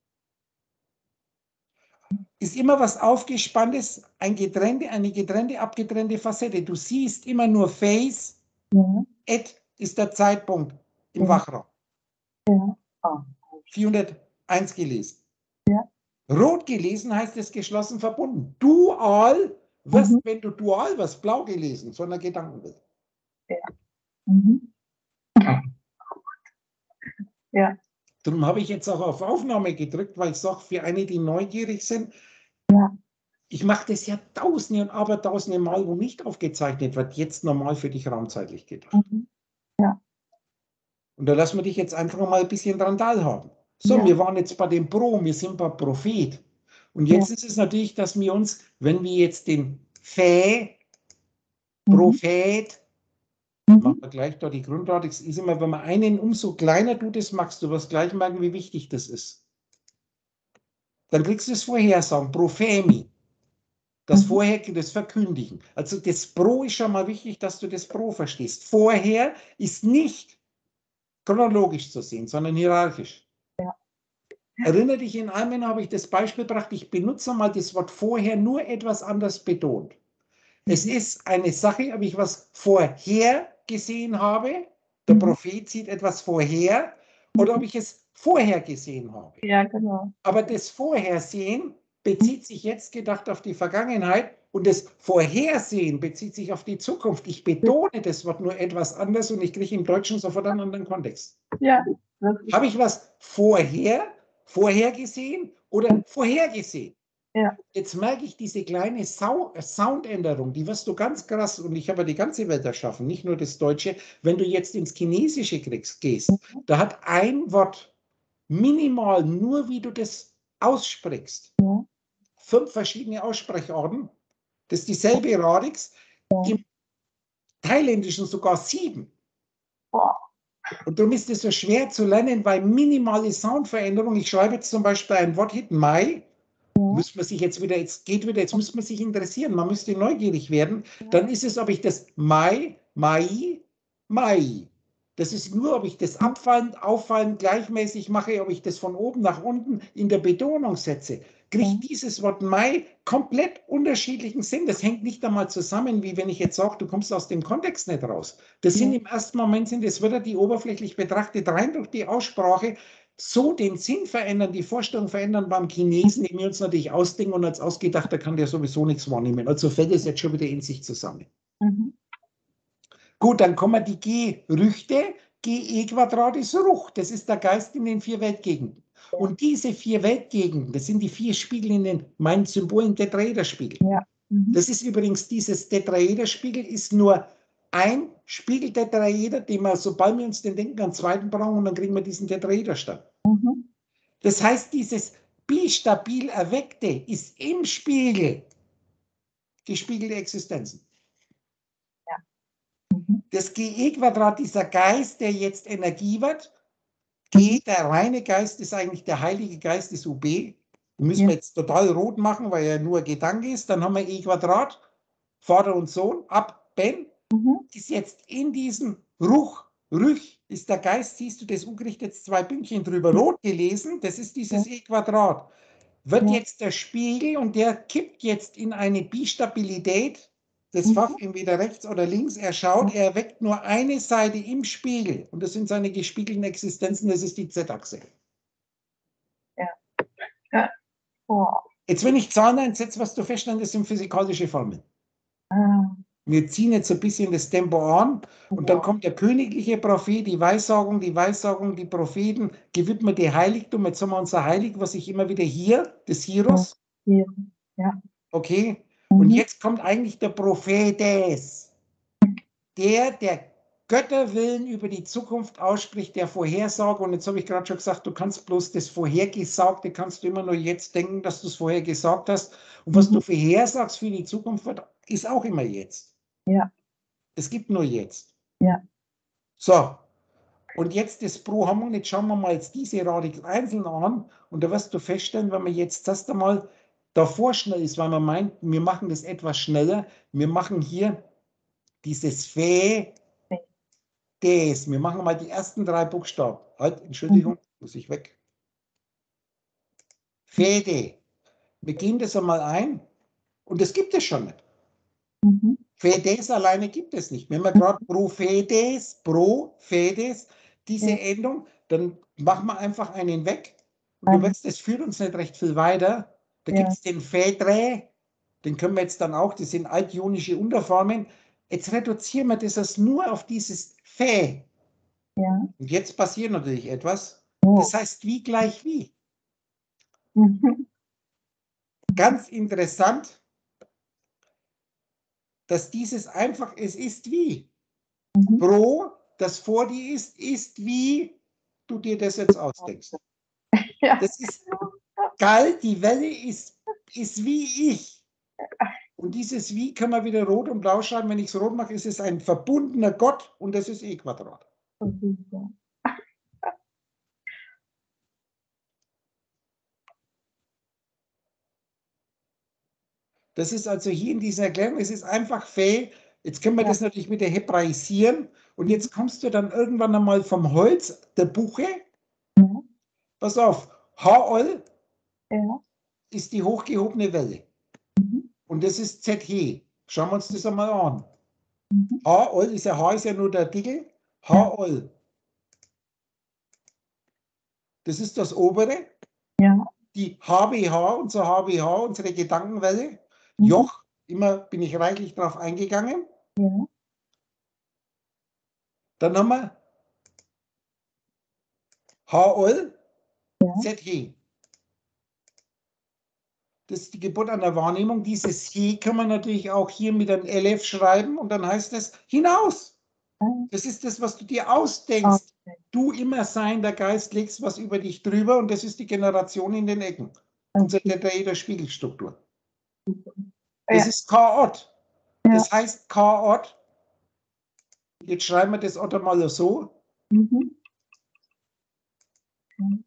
Ist immer was Aufgespanntes, ein getrennte, eine getrennte, abgetrennte Facette. Du siehst immer nur Face, Ja. Et ist der Zeitpunkt im Ja. Wachraum. Ja. Ah. vierhunderteins gelesen. Ja. Rot gelesen heißt es geschlossen verbunden. Dual wirst, Mhm. wenn du dual wirst, blau gelesen, sondern Gedankenbild. Ja. Mhm. Ja. Darum habe ich jetzt auch auf Aufnahme gedrückt, weil ich sage, für eine, die neugierig sind, Ja. ich mache das ja tausende und abertausende Mal, wo nicht aufgezeichnet wird, jetzt normal für dich raumzeitlich gedacht. Mhm. Ja. Und da lassen wir dich jetzt einfach mal ein bisschen dran teilhaben. So, Ja. wir waren jetzt bei dem Pro, wir sind bei Prophet. Und jetzt Ja. ist es natürlich, dass wir uns, wenn wir jetzt den Pfä, Mhm. Prophet, Mhm. machen wir gleich da die Grundlage, es ist immer, wenn man einen, umso kleiner du das machst, du wirst gleich merken, wie wichtig das ist. Dann kriegst du das Vorhersagen, Prophemi. Das Mhm. Vorher, das Verkündigen. Also das Pro ist schon mal wichtig, dass du das Pro verstehst. Vorher ist nicht chronologisch zu sehen, sondern hierarchisch. Ja. Erinnere dich, in einem habe ich das Beispiel gebracht, ich benutze mal das Wort vorher nur etwas anders betont. Es Mhm. ist eine Sache, ob ich was vorher gesehen habe, der Mhm. Prophet sieht etwas vorher, oder ob Mhm. ich es vorher gesehen habe. Ja, genau. Aber das Vorhersehen bezieht sich jetzt gedacht auf die Vergangenheit und das Vorhersehen bezieht sich auf die Zukunft. Ich betone das Wort nur etwas anders und ich kriege im Deutschen sofort einen anderen Kontext. Ja. Das ist, Habe ich was vorher, vorhergesehen oder vorhergesehen? ja. Jetzt merke ich diese kleine Sau Soundänderung, die wirst du ganz krass, und ich habe ja die ganze Welt erschaffen, nicht nur das Deutsche, wenn du jetzt ins Chinesische kriegst, gehst, Mhm. da hat ein Wort minimal, nur wie du das aussprichst, Ja. fünf verschiedene Aussprecharten, das ist dieselbe Radix, Ja. im Thailändischen sogar sieben. Boah. Und darum ist es so schwer zu lernen, weil minimale Soundveränderung, ich schreibe jetzt zum Beispiel ein Wort hinten Mai, Ja. müsste man sich jetzt wieder, jetzt geht wieder, jetzt müsste man sich interessieren, man müsste neugierig werden, Ja. dann ist es, ob ich das Mai, Mai, Mai. Das ist nur, ob ich das abfallend, auffallend, gleichmäßig mache, ob ich das von oben nach unten in der Betonung setze. Kriegt Ja. dieses Wort Mai komplett unterschiedlichen Sinn. Das hängt nicht einmal zusammen, wie wenn ich jetzt sage, du kommst aus dem Kontext nicht raus. Das sind Ja. im ersten Moment, sind das Wörter, die oberflächlich betrachtet rein durch die Aussprache so den Sinn verändern, die Vorstellung verändern beim Chinesen, den wir uns natürlich ausdenken und als Ausgedachter kann der sowieso nichts wahrnehmen. Also fällt es jetzt schon wieder in sich zusammen. Mhm. Gut, dann kommen die Gerüchte. G E Quadrat ist Ruch. Das ist der Geist in den vier Weltgegenden. Ja. Und diese vier Weltgegenden, das sind die vier Spiegel in den meinen Symbolen Tetraederspiegel. Ja. Mhm. Das ist übrigens, dieses Tetraederspiegel ist nur ein Spiegeltetraeder, den wir, sobald wir uns den denken, einen zweiten brauchen und dann kriegen wir diesen Tetraederstand. Mhm. Das heißt, dieses bistabil Erweckte ist im Spiegel gespiegelte Existenzen. Ja. Mhm. Das G E-Quadrat, dieser Geist, der jetzt Energie wird, G, der reine Geist, ist eigentlich der Heilige Geist, ist U B. Den müssen Ja. wir jetzt total rot machen, weil er nur Gedanke ist. Dann haben wir E-Quadrat, Vater und Sohn, ab, Ben, Mhm. ist jetzt in diesem Ruch, Rüch ist der Geist, siehst du das U kriegt jetzt zwei Bündchen drüber, rot gelesen, das ist dieses Ja. E-Quadrat. Wird Ja. jetzt der Spiegel und der kippt jetzt in eine Bistabilität, das Fach Mhm. entweder rechts oder links, er schaut, er weckt nur eine Seite im Spiegel und das sind seine gespiegelten Existenzen, das ist die Z-Achse. Ja. Ja. Boah. Jetzt, wenn ich Zahlen einsetze, was du feststellen, das sind physikalische Formeln. Ah. Wir ziehen jetzt ein bisschen das Tempo an und dann Boah. kommt der königliche Prophet, die Weissagung, die Weissagung, die Propheten, gewidmete Heiligtum. Jetzt haben wir unser Heilig, was ich immer wieder hier, des Hieros. Hier. Ja. Okay. Und Mhm. jetzt kommt eigentlich der Prophetes, der der Götterwillen über die Zukunft ausspricht, der Vorhersage. Und jetzt habe ich gerade schon gesagt, du kannst bloß das Vorhergesagte, kannst du immer nur jetzt denken, dass du es vorher gesagt hast. Und was Mhm. du vorhersagst für die Zukunft, ist auch immer jetzt. Ja. Es gibt nur jetzt. Ja. So, und jetzt das Pro haben wir. Jetzt schauen wir mal jetzt diese Radix einzeln an. Und da wirst du feststellen, wenn man jetzt das einmal davor schnell ist, weil man meint, wir machen das etwas schneller. Wir machen hier dieses Fe, des. Wir machen mal die ersten drei Buchstaben. Halt, Entschuldigung, Mhm. muss ich weg. Fede. Wir gehen das einmal ein. Und das gibt es schon nicht. Mhm. Fedes alleine gibt es nicht. Wenn wir gerade Prophetes, Prophetes, diese Ja. Endung, dann machen wir einfach einen weg. Und du weißt, das führt uns nicht recht viel weiter. Da Ja. gibt es den Fedre, den können wir jetzt dann auch, das sind altionische Unterformen. Jetzt reduzieren wir das nur auf dieses Fe. Ja. Und jetzt passiert natürlich etwas. Oh. Das heißt wie gleich wie. Mhm. Ganz interessant, dass dieses einfach, es ist wie. Mhm. Pro, das vor dir ist, ist wie du dir das jetzt ausdenkst. Ja. Das ist geil, die Welle ist, ist wie ich. Und dieses wie kann man wieder rot und blau schreiben. Wenn ich es rot mache, ist es ein verbundener Gott und das ist E Quadrat. Super. Das ist also hier in dieser Erklärung, es ist einfach fähig. Jetzt können wir Ja. das natürlich wieder hebraisieren. Und jetzt kommst du dann irgendwann einmal vom Holz der Buche. Ja. Pass auf, Haol Ja. ist die hochgehobene Welle. Mhm. Und das ist Z H. Schauen wir uns das einmal an. Mhm. Haol ist ja H ist ja nur der Artikel. Haol. Das ist das obere. Ja. Die H B H, unser H B H, unsere Gedankenwelle. Mhm. Joch, immer bin ich reichlich drauf eingegangen. Ja. Dann haben wir Haol, Ja. Z H. Das ist die Geburt an der Wahrnehmung. Dieses He kann man natürlich auch hier mit einem L F schreiben und dann heißt es hinaus. Das ist das, was du dir ausdenkst. Okay. Du immer sein, der Geist legst was über dich drüber und das ist die Generation in den Ecken. Unsere Okay. tetraeder Spiegelstruktur. Super. Das Ja. ist K-Ort. Ja. Das heißt K-Ort. Jetzt schreiben wir das Ort mal so. Mhm. Mhm.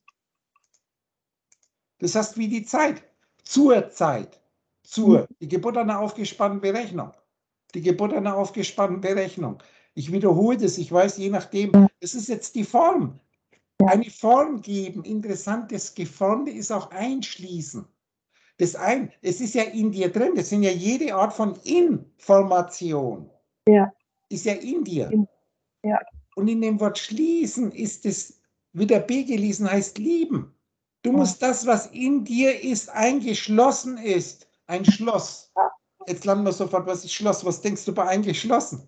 Das heißt wie die Zeit. Zur Zeit. Zur. Die Geburt einer aufgespannten Berechnung. Die Geburt einer aufgespannten Berechnung. Ich wiederhole das, ich weiß, je nachdem, das ist jetzt die Form. Ja. Eine Form geben, interessant, das Geformte ist auch einschließen. Das ein, es ist ja in dir drin, das sind ja jede Art von Information. Ja. Ist ja in dir. In- ja. Und in dem Wort schließen ist es, wieder B gelesen heißt lieben. Du musst das, was in dir ist, eingeschlossen ist, ein Schloss. Jetzt landen wir sofort, was ist Schloss? Was denkst du bei eingeschlossen?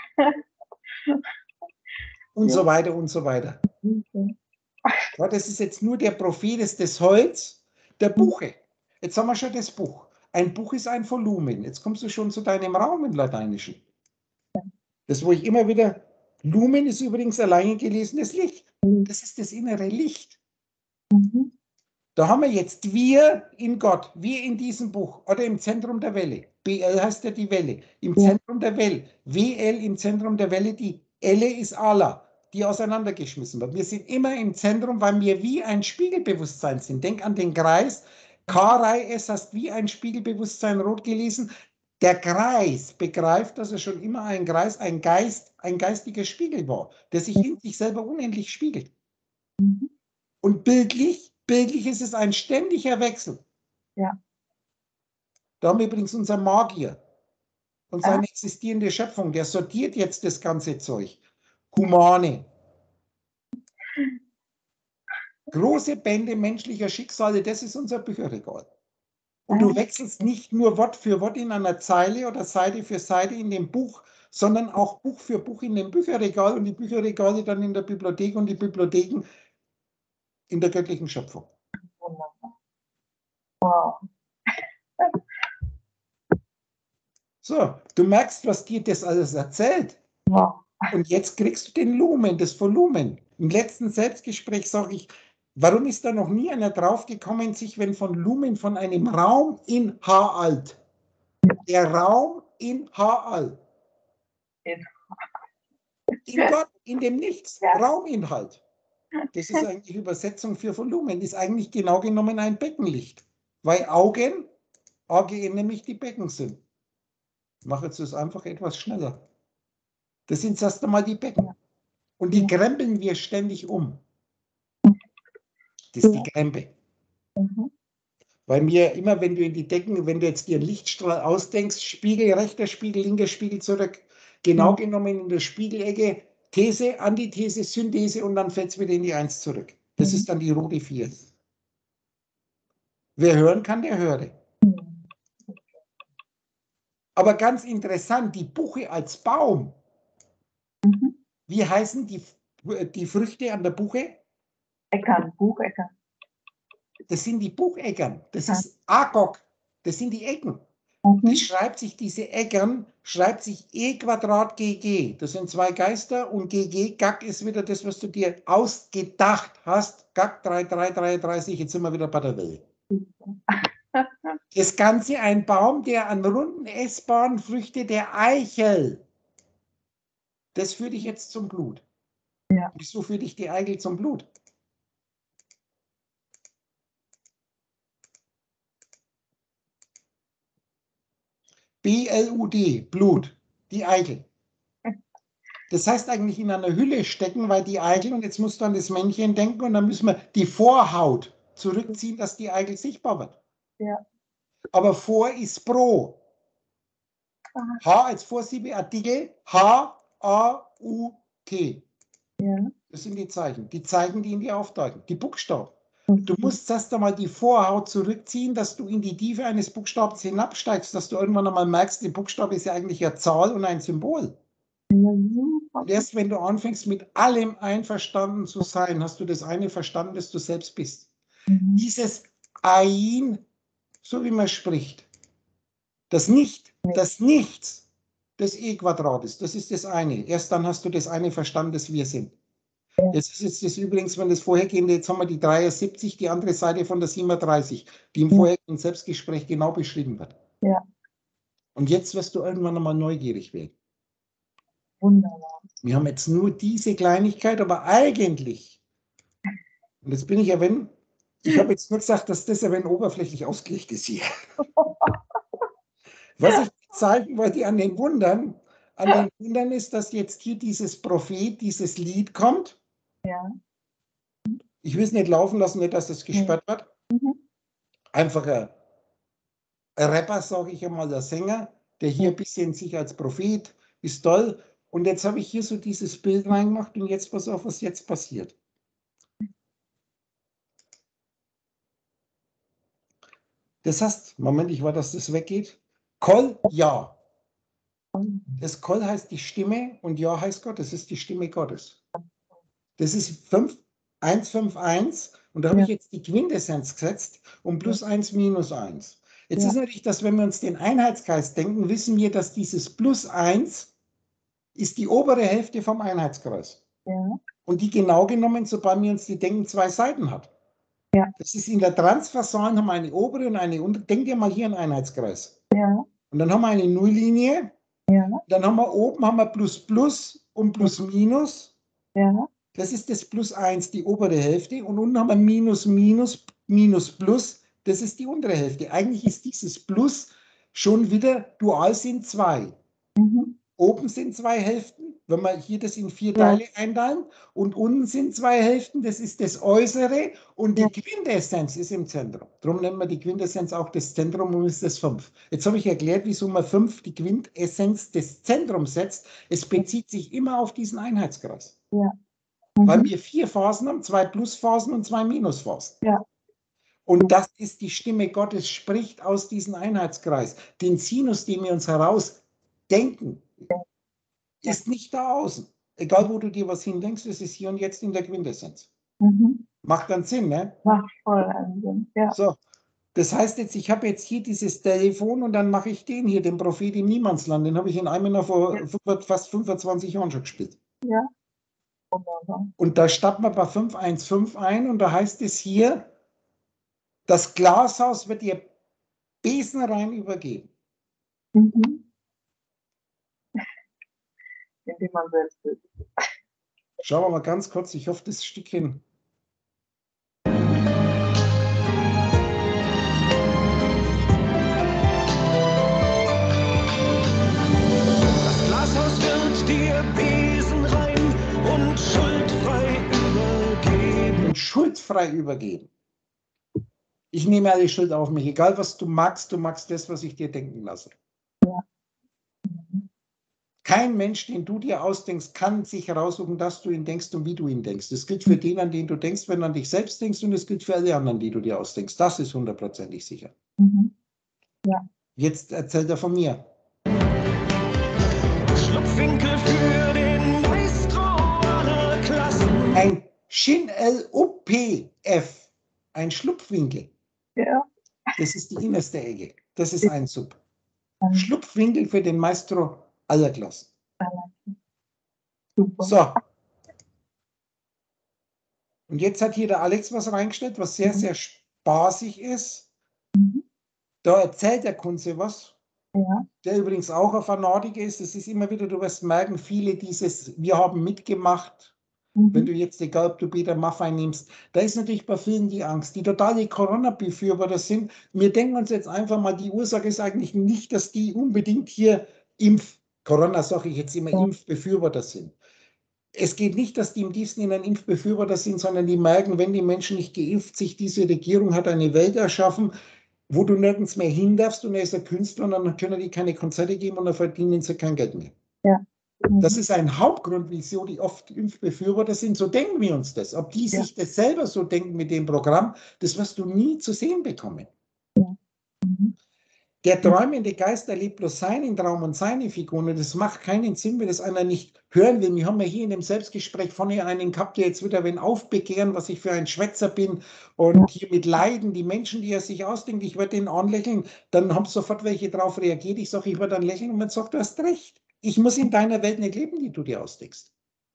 Und Ja. so weiter und so weiter. Okay. Ja, das ist jetzt nur der Prophet des Holz, der Buche. Jetzt haben wir schon das Buch. Ein Buch ist ein Volumen. Jetzt kommst du schon zu deinem Raum im Lateinischen. Das, wo ich immer wieder, Lumen ist übrigens allein gelesenes Licht. Das ist das innere Licht. Mhm. Da haben wir jetzt wir in Gott, wir in diesem Buch oder im Zentrum der Welle. B L heißt ja die Welle. Im Ja. Zentrum der Welle. W L im Zentrum der Welle. Die Elle ist Allah, die auseinandergeschmissen wird. Wir sind immer im Zentrum, weil wir wie ein Spiegelbewusstsein sind. Denk an den Kreis. K-Rei-S heißt wie ein Spiegelbewusstsein, rot gelesen. Der Kreis begreift, dass er schon immer ein Kreis, ein Geist, ein geistiger Spiegel war, der sich in sich selber unendlich spiegelt. Mhm. Und bildlich, bildlich ist es ein ständiger Wechsel. Ja. Da haben wir übrigens unser Magier und Ja. seine existierende Schöpfung, der sortiert jetzt das ganze Zeug. Humane. Große Bände menschlicher Schicksale, das ist unser Bücherregal. Und du wechselst nicht nur Wort für Wort in einer Zeile oder Seite für Seite in dem Buch, sondern auch Buch für Buch in dem Bücherregal und die Bücherregale dann in der Bibliothek und die Bibliotheken in der göttlichen Schöpfung. Wunderbar. Wow. So, du merkst, was dir das alles erzählt. Wow. Und jetzt kriegst du den Lumen, das Volumen. Im letzten Selbstgespräch sage ich, warum ist da noch nie einer draufgekommen, sich, wenn von Lumen, von einem Raum in H-Alt, der Raum in H-Alt, In- in Gott, in dem Nichts, Ja. Rauminhalt. Das ist eigentlich Übersetzung für Volumen, ist eigentlich genau genommen ein Beckenlicht. Weil Augen, A G N nämlich die Becken sind. Ich mache jetzt das einfach etwas schneller. Das sind erst einmal die Becken. Und die Ja. krempeln wir ständig um. Das ist die Krempe. Mhm. Weil mir immer, wenn du in die Decken, wenn du jetzt dir einen Lichtstrahl ausdenkst, Spiegel, rechter Spiegel, linker Spiegel zurück, genau Mhm. genommen in der Spiegelecke, These, Antithese, Synthese und dann fällt es wieder in die Eins zurück. Das Mhm. ist dann die rote vier. Wer hören kann, der höre. Mhm. Aber ganz interessant, die Buche als Baum. Mhm. Wie heißen die, die Früchte an der Buche? Eckern, Bucheckern. Das sind die Bucheckern. Das Ja. ist Agog. Das sind die Ecken. Mhm. Das schreibt sich, diese Eckern, schreibt sich E Quadrat G G. Das sind zwei Geister und G G, Gag ist wieder das, was du dir ausgedacht hast. Gag drei drei drei dreißig, jetzt sind wir wieder bei der Welle. Das Ganze ein Baum, der an runden, essbaren Früchte der Eichel. Das führt dich jetzt zum Blut. Ja. Wieso führt dich die Eichel zum Blut? B L U D, Blut, die Eichel. Das heißt eigentlich in einer Hülle stecken, weil die Eichel, und jetzt musst du an das Männchen denken, und dann müssen wir die Vorhaut zurückziehen, dass die Eichel sichtbar wird. Ja. Aber vor ist Pro. Aha. H als Vorsiebeartikel, H A U T. Ja. Das sind die Zeichen. Die Zeichen, die in dir auftauchen. Die Buchstaben. Du musst erst einmal die Vorhaut zurückziehen, dass du in die Tiefe eines Buchstabens hinabsteigst, dass du irgendwann einmal merkst, der Buchstabe ist ja eigentlich eine Zahl und ein Symbol. Und erst wenn du anfängst, mit allem einverstanden zu sein, hast du das eine verstanden, dass du selbst bist. Mhm. Dieses Ein, so wie man spricht, das Nicht, das Nichts, das E-Quadrat ist, das ist das eine. Erst dann hast du das eine verstanden, das wir sind. Jetzt ist jetzt das übrigens, wenn das vorhergehende, jetzt haben wir die dreiundsiebzig, die andere Seite von der siebenunddreißig, die im Ja. vorhergehenden Selbstgespräch genau beschrieben wird. Ja. Und jetzt wirst du irgendwann einmal neugierig werden. Wunderbar. Wir haben jetzt nur diese Kleinigkeit, aber eigentlich, und jetzt bin ich ja, wenn, ich habe jetzt nur gesagt, dass das ja wenn oberflächlich ausgelegt ist hier. Was ich zeigen wollte an den Wundern, an den Wundern ist, dass jetzt hier dieses Prophet, dieses Lied kommt. Ja. Ich will es nicht laufen lassen, nicht, dass das gesperrt wird. Mhm. Einfach ein, ein Rapper, sage ich einmal, der Sänger, der hier ein bisschen sich als Prophet ist toll. Und jetzt habe ich hier so dieses Bild reingemacht und jetzt pass auf, was jetzt passiert. Das heißt, Moment, ich warte, dass das weggeht. Kol, ja. Das Kol heißt die Stimme und Ja heißt Gott. Das ist die Stimme Gottes. Das ist fünf, eins, fünf, eins und da habe Ja. ich jetzt die Quintessenz gesetzt und plus eins, minus eins. Jetzt Ja. ist natürlich, dass wenn wir uns den Einheitskreis denken, wissen wir, dass dieses plus eins ist die obere Hälfte vom Einheitskreis. Ja. Und die genau genommen, sobald wir uns die denken, zwei Seiten hat. Ja. Das ist in der Transversalen haben wir eine obere und eine untere. Denk dir mal hier einen Einheitskreis. Ja. Und dann haben wir eine Nulllinie. Ja. Dann haben wir oben haben wir plus plus und plus minus. Ja. Das ist das plus eins, die obere Hälfte. Und unten haben wir minus minus minus plus. Das ist die untere Hälfte. Eigentlich ist dieses Plus schon wieder dual sind zwei. Mhm. Oben sind zwei Hälften, wenn wir hier das in vier Ja. Teile einteilen. Und unten sind zwei Hälften, das ist das Äußere. Und die Ja. Quintessenz ist im Zentrum. Darum nennen wir die Quintessenz auch das Zentrum und ist das fünf. Jetzt habe ich erklärt, wieso man fünf die Quintessenz des Zentrums setzt. Es bezieht sich immer auf diesen Einheitskreis. Ja. Weil Mhm. wir vier Phasen haben, zwei Plusphasen und zwei Minusphasen. Ja. Und das ist die Stimme Gottes, spricht aus diesem Einheitskreis. Den Sinus, den wir uns herausdenken, ist nicht da außen. Egal, wo du dir was hindenkst, es ist hier und jetzt in der Quintessenz. Mhm. Macht dann Sinn, ne? Macht voll einen Sinn. Ja. So, das heißt jetzt, ich habe jetzt hier dieses Telefon und dann mache ich den hier, den Prophet im Niemandsland. Den habe ich in einem Jahr vor Ja. fast fünfundzwanzig Jahren schon gespielt. Ja. Wunderbar. Und da starten wir bei fünf eins fünf ein und da heißt es hier, das Glashaus wird dir besenrein übergeben. Mhm. Indem man selbst ist. Schauen wir mal ganz kurz, ich hoffe, das Stückchen. Das Glashaus wird dir besenrein und schuldfrei übergeben. Und schuldfrei übergeben. Ich nehme alle Schuld auf mich, egal was du magst, du magst das, was ich dir denken lasse. Ja. Mhm. Kein Mensch, den du dir ausdenkst, kann sich heraussuchen, dass du ihn denkst und wie du ihn denkst. Das gilt für den, an den du denkst, wenn du an dich selbst denkst, und es gilt für alle anderen, die du dir ausdenkst. Das ist hundertprozentig sicher. Mhm. Ja. Jetzt erzählt er von mir. Schlupfwinkel für den Maestro aller Klassen. Ein Shin L U P F, ein Schlupfwinkel. Ja. Das ist die innerste Ecke. Das ist ein Sub. Ähm, Schlupfwinkel für den Maestro aller Klassen. Super. So. Und jetzt hat hier der Alex was reingestellt, was sehr, Mhm. sehr spaßig ist. Mhm. Da erzählt der Kunze was, Ja. der übrigens auch ein Fanatiker ist. Das ist immer wieder, du wirst merken, viele dieses, wir haben mitgemacht, wenn du Mhm. jetzt, egal ob du Peter Maffay nimmst, da ist natürlich bei vielen die Angst, die totale Corona-Befürworter sind. Wir denken uns jetzt einfach mal, die Ursache ist eigentlich nicht, dass die unbedingt hier Impf, Corona sage ich jetzt immer, Ja. Impfbefürworter sind. Es geht nicht, dass die im tiefsten Inneren Impfbefürworter sind, sondern die merken, wenn die Menschen nicht geimpft sind, diese Regierung hat eine Welt erschaffen, wo du nirgends mehr hin darfst und er ist ein Künstler und dann können die keine Konzerte geben und dann verdienen sie kein Geld mehr. Ja. Mhm. Das ist ein Hauptgrund, wieso die oft Impfbefürworter sind. So denken wir uns das. Ob die Ja. sich das selber so denken mit dem Programm, das wirst du nie zu sehen bekommen. Mhm. Der träumende Geist erlebt bloß seinen Traum und seine Figuren. Und das macht keinen Sinn, wenn das einer nicht hören will. Wir haben ja hier in dem Selbstgespräch von ihr einen gehabt, der jetzt wieder wenn aufbegehren, was ich für ein Schwätzer bin und hier mit Leiden, die Menschen, die er sich ausdenkt, ich werde den anlächeln, dann haben sofort welche drauf reagiert. Ich sage, ich werde dann lächeln und man sagt, du hast recht. Ich muss in deiner Welt nicht leben, die du dir ausdenkst.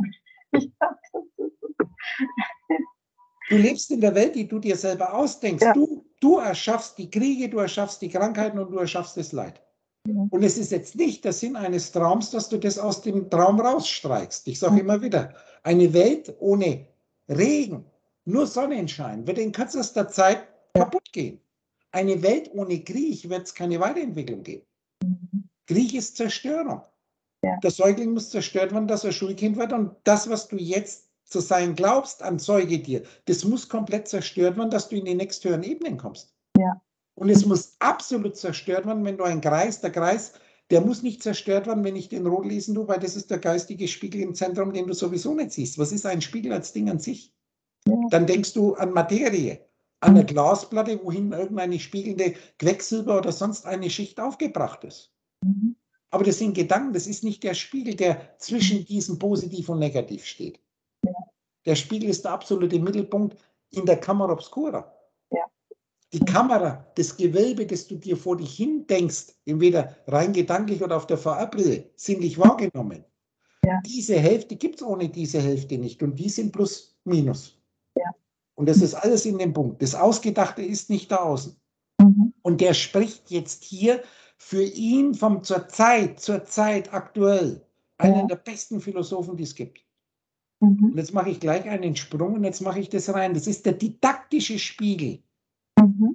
Du lebst in der Welt, die du dir selber ausdenkst. Ja. Du, du erschaffst die Kriege, du erschaffst die Krankheiten und du erschaffst das Leid. Ja. Und es ist jetzt nicht der Sinn eines Traums, dass du das aus dem Traum rausstreichst. Ich sage Ja. immer wieder, eine Welt ohne Regen, nur Sonnenschein, wird in kürzester Zeit Ja. kaputt gehen. Eine Welt ohne Krieg wird es keine Weiterentwicklung geben. Mhm. Krieg ist Zerstörung. Ja. Der Säugling muss zerstört werden, dass er Schulkind wird. Und das, was du jetzt zu sein glaubst an Säugetier, das muss komplett zerstört werden, dass du in die nächsthöheren Ebenen kommst. Ja. Und es muss absolut zerstört werden, wenn du ein Kreis, der Kreis, der muss nicht zerstört werden, wenn ich den rot lesen tue, weil das ist der geistige Spiegel im Zentrum, den du sowieso nicht siehst. Was ist ein Spiegel als Ding an sich? Ja. Dann denkst du an Materie, an eine Glasplatte, wohin irgendeine spiegelnde Quecksilber oder sonst eine Schicht aufgebracht ist. Mhm. Aber das sind Gedanken, das ist nicht der Spiegel, der zwischen diesem Positiv und Negativ steht. Ja. Der Spiegel ist der absolute Mittelpunkt in der Camera Obscura. Ja. Die Kamera, das Gewölbe, das du dir vor dich hin denkst, entweder rein gedanklich oder auf der V R-Brille, sinnlich wahrgenommen. Ja. Diese Hälfte gibt es ohne diese Hälfte nicht und die sind plus minus. Ja. Und das ist alles in dem Punkt. Das Ausgedachte ist nicht da außen. Mhm. Und der spricht jetzt hier für ihn vom zur Zeit, zur Zeit aktuell, einen Ja. der besten Philosophen, die es gibt. Mhm. Und jetzt mache ich gleich einen Sprung und jetzt mache ich das rein. Das ist der didaktische Spiegel. Mhm.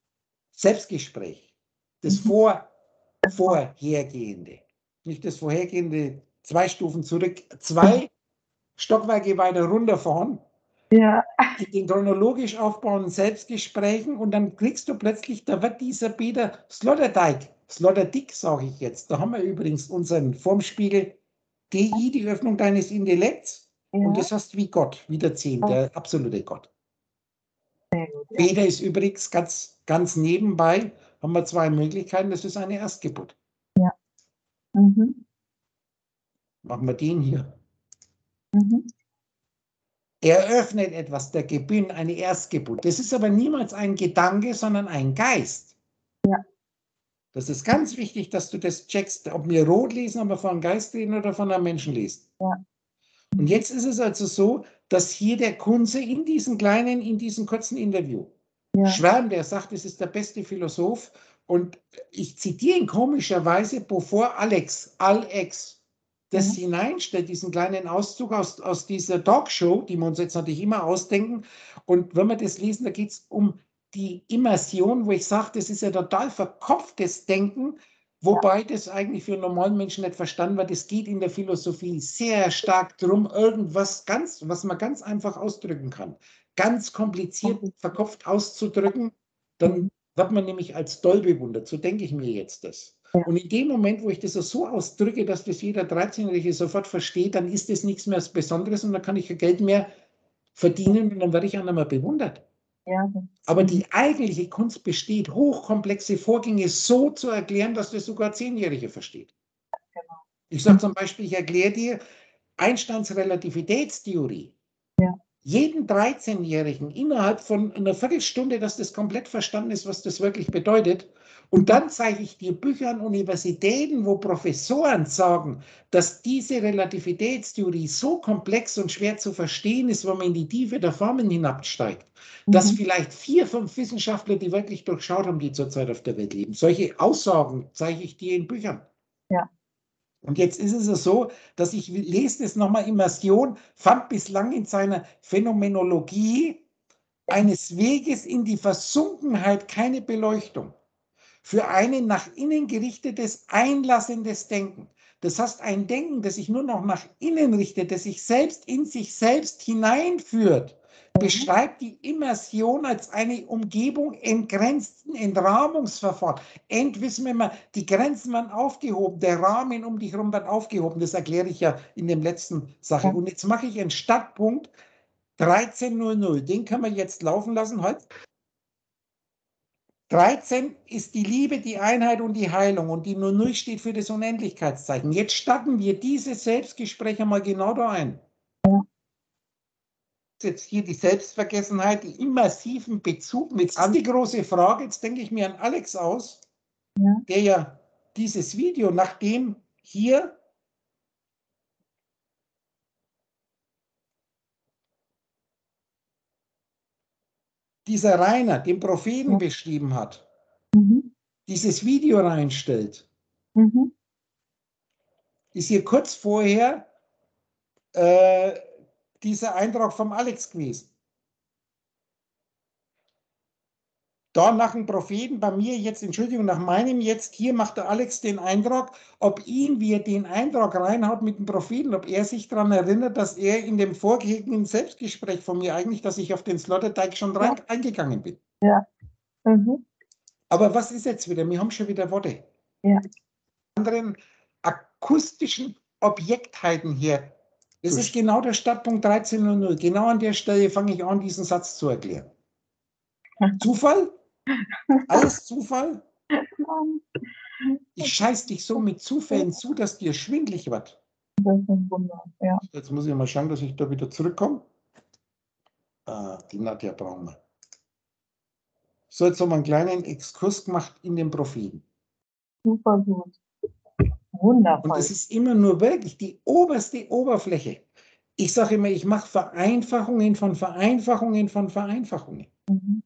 Selbstgespräch. Das Mhm. Vor, Vorhergehende. Nicht das Vorhergehende, zwei Stufen zurück, zwei Stockwerke weiter runterfahren. Ja. In den chronologisch aufbauenden Selbstgesprächen und dann kriegst du plötzlich, da wird dieser Peter Sloterdijk, Sloterdijk sage ich jetzt, da haben wir übrigens unseren Formspiegel G I, die Öffnung deines Intellekts Ja. und das hast wie Gott, wie der Zehn, der absolute Gott. Sehr gut. Ja. Peter ist übrigens ganz, ganz nebenbei, haben wir zwei Möglichkeiten, das ist eine Erstgeburt. Ja. Mhm. Machen wir den hier. Mhm. Er öffnet etwas, der Gewinn, eine Erstgeburt. Das ist aber niemals ein Gedanke, sondern ein Geist. Ja. Das ist ganz wichtig, dass du das checkst, ob wir rot lesen, ob wir von einem Geist reden oder von einem Menschen lesen. Ja. Und jetzt ist es also so, dass hier der Kunze in diesem kleinen, in diesem kurzen Interview Ja. schwärmt, der sagt, es ist der beste Philosoph. Und ich zitiere ihn komischerweise, bevor Alex, Alex, das Ja. hineinstellt, diesen kleinen Auszug aus, aus dieser Talkshow, die wir uns jetzt natürlich immer ausdenken. Und wenn wir das lesen, da geht es um die Immersion, wo ich sage, das ist ja total verkopftes Denken, wobei das eigentlich für einen normalen Menschen nicht verstanden wird. Es geht in der Philosophie sehr stark darum, irgendwas ganz, was man ganz einfach ausdrücken kann, ganz kompliziert verkopft auszudrücken, dann wird man nämlich als doll bewundert. So denke ich mir jetzt das. Ja. Und in dem Moment, wo ich das so ausdrücke, dass das jeder dreizehnjährige sofort versteht, dann ist das nichts mehr Besonderes und dann kann ich kein Geld mehr verdienen und dann werde ich auch nicht mehr bewundert. Ja. Aber die eigentliche Kunst besteht, hochkomplexe Vorgänge so zu erklären, dass das sogar Zehnjährige versteht. Genau. Ich sage zum Beispiel, ich erkläre dir Einsteins Relativitätstheorie. Ja. jeden dreizehnjährigen innerhalb von einer Viertelstunde, dass das komplett verstanden ist, was das wirklich bedeutet. Und dann zeige ich dir Bücher an Universitäten, wo Professoren sagen, dass diese Relativitätstheorie so komplex und schwer zu verstehen ist, wenn man in die Tiefe der Formen hinabsteigt, dass Mhm. vielleicht vier, fünf Wissenschaftler, die wirklich durchschaut haben, die zurzeit auf der Welt leben. Solche Aussagen zeige ich dir in Büchern. Ja. Und jetzt ist es so, dass ich lese das nochmal, Immersion fand bislang in seiner Phänomenologie eines Weges in die Versunkenheit keine Beleuchtung. Für ein nach innen gerichtetes, einlassendes Denken. Das heißt, ein Denken, das sich nur noch nach innen richtet, das sich selbst in sich selbst hineinführt, beschreibt die Immersion als eine Umgebung entgrenzten Entrahmungsverfahren. End wissen wir mal, die Grenzen werden aufgehoben, der Rahmen um dich herum wird aufgehoben. Das erkläre ich ja in dem letzten Sache. Ja. Und jetzt mache ich einen Startpunkt dreizehn null null. Den kann man jetzt laufen lassen. Halt. dreizehn ist die Liebe, die Einheit und die Heilung und die null null steht für das Unendlichkeitszeichen. Jetzt starten wir diese Selbstgespräche mal genau da ein. Ja. Jetzt hier die Selbstvergessenheit, die immersiven Bezug. Jetzt ist die große Frage, jetzt denke ich mir an Alex aus, Ja. der ja dieses Video, nachdem hier dieser Rainer den Propheten Ja. beschrieben hat, Mhm. dieses Video reinstellt, Mhm. ist hier kurz vorher äh, dieser Eintrag vom Alex gewesen. Da nach dem Propheten, bei mir jetzt, Entschuldigung, nach meinem jetzt, hier macht der Alex den Eintrag, ob ihn, wie er den Eintrag reinhaut mit dem Propheten, ob er sich daran erinnert, dass er in dem vorgehenden Selbstgespräch von mir eigentlich, dass ich auf den Sloterdijk schon rein, Ja. eingegangen bin. Ja. Mhm. Aber was ist jetzt wieder? Wir haben schon wieder Worte. Ja. Anderen akustischen Objektheiten her. Das ist genau der Startpunkt dreizehn null null. Genau an der Stelle fange ich an, diesen Satz zu erklären. Zufall? Alles Zufall? Ich scheiß dich so mit Zufällen zu, dass dir schwindlig wird. Das ist ein Wunder. Ja. Jetzt muss ich mal schauen, dass ich da wieder zurückkomme. Ah, die Nadja brauchen wir. So, jetzt haben wir einen kleinen Exkurs gemacht in den Propheten. Super gut. Und Wundervoll. das ist immer nur wirklich die oberste Oberfläche. Ich sage immer, ich mache Vereinfachungen von Vereinfachungen von Vereinfachungen. Mhm.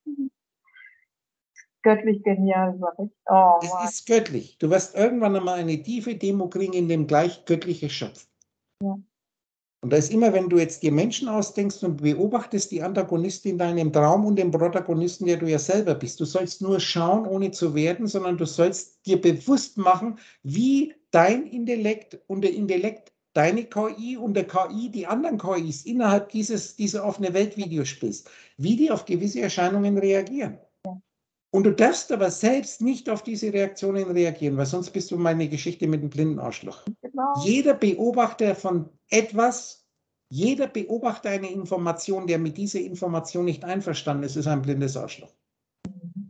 Göttlich genial, sag ich. Oh, Es Mann. ist göttlich. Du wirst irgendwann einmal eine tiefe Demo kriegen, in dem gleich göttliche Schöpfen. Ja. Und da ist immer, wenn du jetzt dir Menschen ausdenkst und beobachtest die Antagonisten in deinem Traum und den Protagonisten, der du ja selber bist. Du sollst nur schauen, ohne zu werden, sondern du sollst dir bewusst machen, wie dein Intellekt und der Intellekt, deine K I und der K I, die anderen K Is innerhalb dieses, dieser offenen Welt-Videospiels, wie die auf gewisse Erscheinungen reagieren. Ja. Und du darfst aber selbst nicht auf diese Reaktionen reagieren, weil sonst bist du meine Geschichte mit dem blinden Arschloch. Genau. Jeder Beobachter von etwas, jeder Beobachter einer Information, der mit dieser Information nicht einverstanden ist, ist ein blindes Arschloch. Mhm.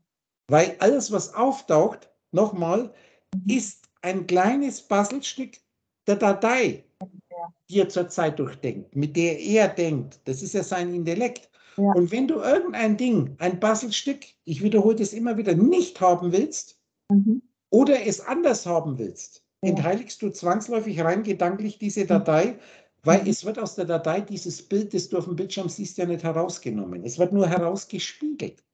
Weil alles, was auftaucht, nochmal, Mhm. ist ein kleines Puzzlestück der Datei, Ja. die er zurzeit durchdenkt, mit der er denkt. Das ist ja sein Intellekt. Ja. Und wenn du irgendein Ding, ein Puzzlestück, ich wiederhole das immer wieder, nicht haben willst Mhm. oder es anders haben willst, Ja. entheiligst du zwangsläufig rein gedanklich diese Datei, weil Mhm. es wird aus der Datei dieses Bild, das du auf dem Bildschirm siehst, ja nicht herausgenommen. Es wird nur herausgespiegelt.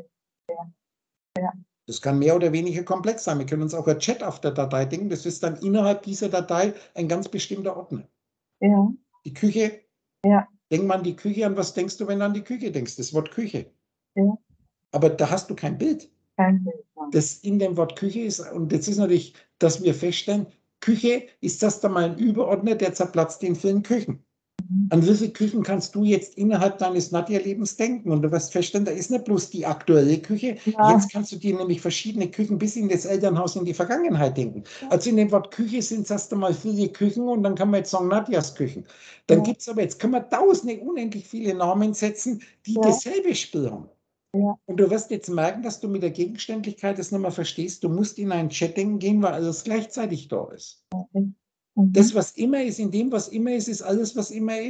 Ja. Ja. Das kann mehr oder weniger komplex sein. Wir können uns auch ein Chat auf der Datei denken. Das ist dann innerhalb dieser Datei ein ganz bestimmter Ordner. Ja. Die Küche. Ja. Denk mal an die Küche. An was denkst du, wenn du an die Küche denkst? Das Wort Küche. Ja. Aber da hast du kein Bild. Kein Bild. Mann. Das in dem Wort Küche ist, und jetzt ist natürlich, dass wir feststellen, Küche ist das dann mal ein Überordner, der zerplatzt in vielen Küchen. Mhm. An wie viele Küchen kannst du jetzt innerhalb deines Nadja-Lebens denken? Und du wirst feststellen, da ist nicht bloß die aktuelle Küche. Ja. Jetzt kannst du dir nämlich verschiedene Küchen bis in das Elternhaus in die Vergangenheit denken. Ja. Also in dem Wort Küche sind es erst einmal viele Küchen und dann kann man jetzt sagen Nadjas Küchen. Dann Ja. gibt es aber, jetzt kann man tausende, unendlich viele Namen setzen, die Ja. dasselbe Spiel haben. Ja. Und du wirst jetzt merken, dass du mit der Gegenständlichkeit das nochmal verstehst. Du musst in ein Chatting gehen, weil alles gleichzeitig da ist. Mhm. Das, was immer ist, in dem, was immer ist, ist alles, was immer ist.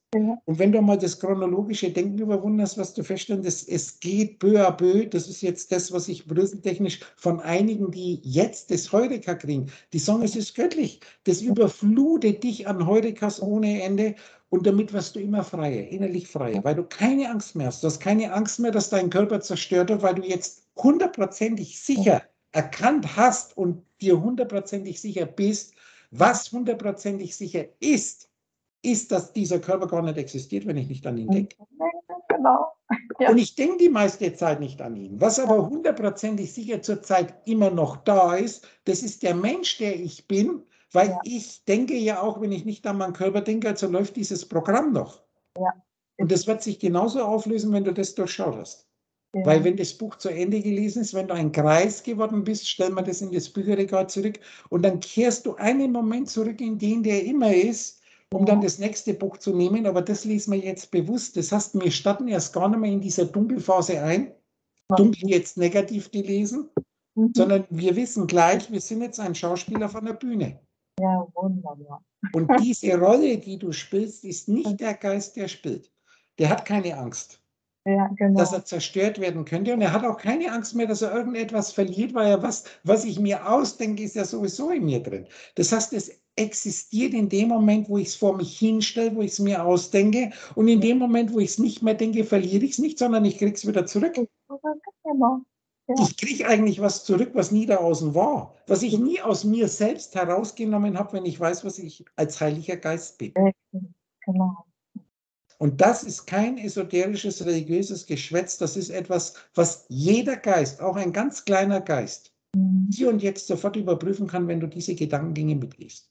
Ja. Und wenn du mal das chronologische Denken überwunderst, was du feststellst, es geht peu à peu, das ist jetzt das, was ich brüsseltechnisch von einigen, die jetzt das Heureka kriegen, die sagen, es ist göttlich, das überflutet dich an Heurekas ohne Ende und damit wirst du immer freier, innerlich freier, weil du keine Angst mehr hast. Du hast keine Angst mehr, dass dein Körper zerstört wird, weil du jetzt hundertprozentig sicher erkannt hast und dir hundertprozentig sicher bist, was hundertprozentig sicher ist, ist, dass dieser Körper gar nicht existiert, wenn ich nicht an ihn denke. Genau. Ja. Und ich denke die meiste Zeit nicht an ihn. Was aber hundertprozentig sicher zurzeit immer noch da ist, das ist der Mensch, der ich bin, weil Ja. ich denke ja auch, wenn ich nicht an meinen Körper denke, also läuft dieses Programm noch. Ja. Und das wird sich genauso auflösen, wenn du das durchschaut hast. Ja. Weil wenn das Buch zu Ende gelesen ist, wenn du ein Kreis geworden bist, stell mal das in das Bücherregal zurück und dann kehrst du einen Moment zurück in den, der immer ist, um dann das nächste Buch zu nehmen, aber das lesen wir jetzt bewusst. Das heißt, wir starten erst gar nicht mehr in dieser Dunkelphase ein, dunkel jetzt negativ gelesen, Mhm. sondern wir wissen gleich, wir sind jetzt ein Schauspieler von der Bühne. Ja, wunderbar. Und diese Rolle, die du spielst, ist nicht der Geist, der spielt. Der hat keine Angst, Ja, genau. dass er zerstört werden könnte. Und er hat auch keine Angst mehr, dass er irgendetwas verliert, weil er was, was ich mir ausdenke, ist ja sowieso in mir drin. Das heißt, es existiert in dem Moment, wo ich es vor mich hinstelle, wo ich es mir ausdenke. Und in dem Moment, wo ich es nicht mehr denke, verliere ich es nicht, sondern ich kriege es wieder zurück. Genau. Ja. Ich kriege eigentlich was zurück, was nie da außen war. Was ich nie aus mir selbst herausgenommen habe, wenn ich weiß, was ich als Heiliger Geist bin. Genau. Und das ist kein esoterisches, religiöses Geschwätz, das ist etwas, was jeder Geist, auch ein ganz kleiner Geist, Mhm. hier und jetzt sofort überprüfen kann, wenn du diese Gedankengänge mitliest.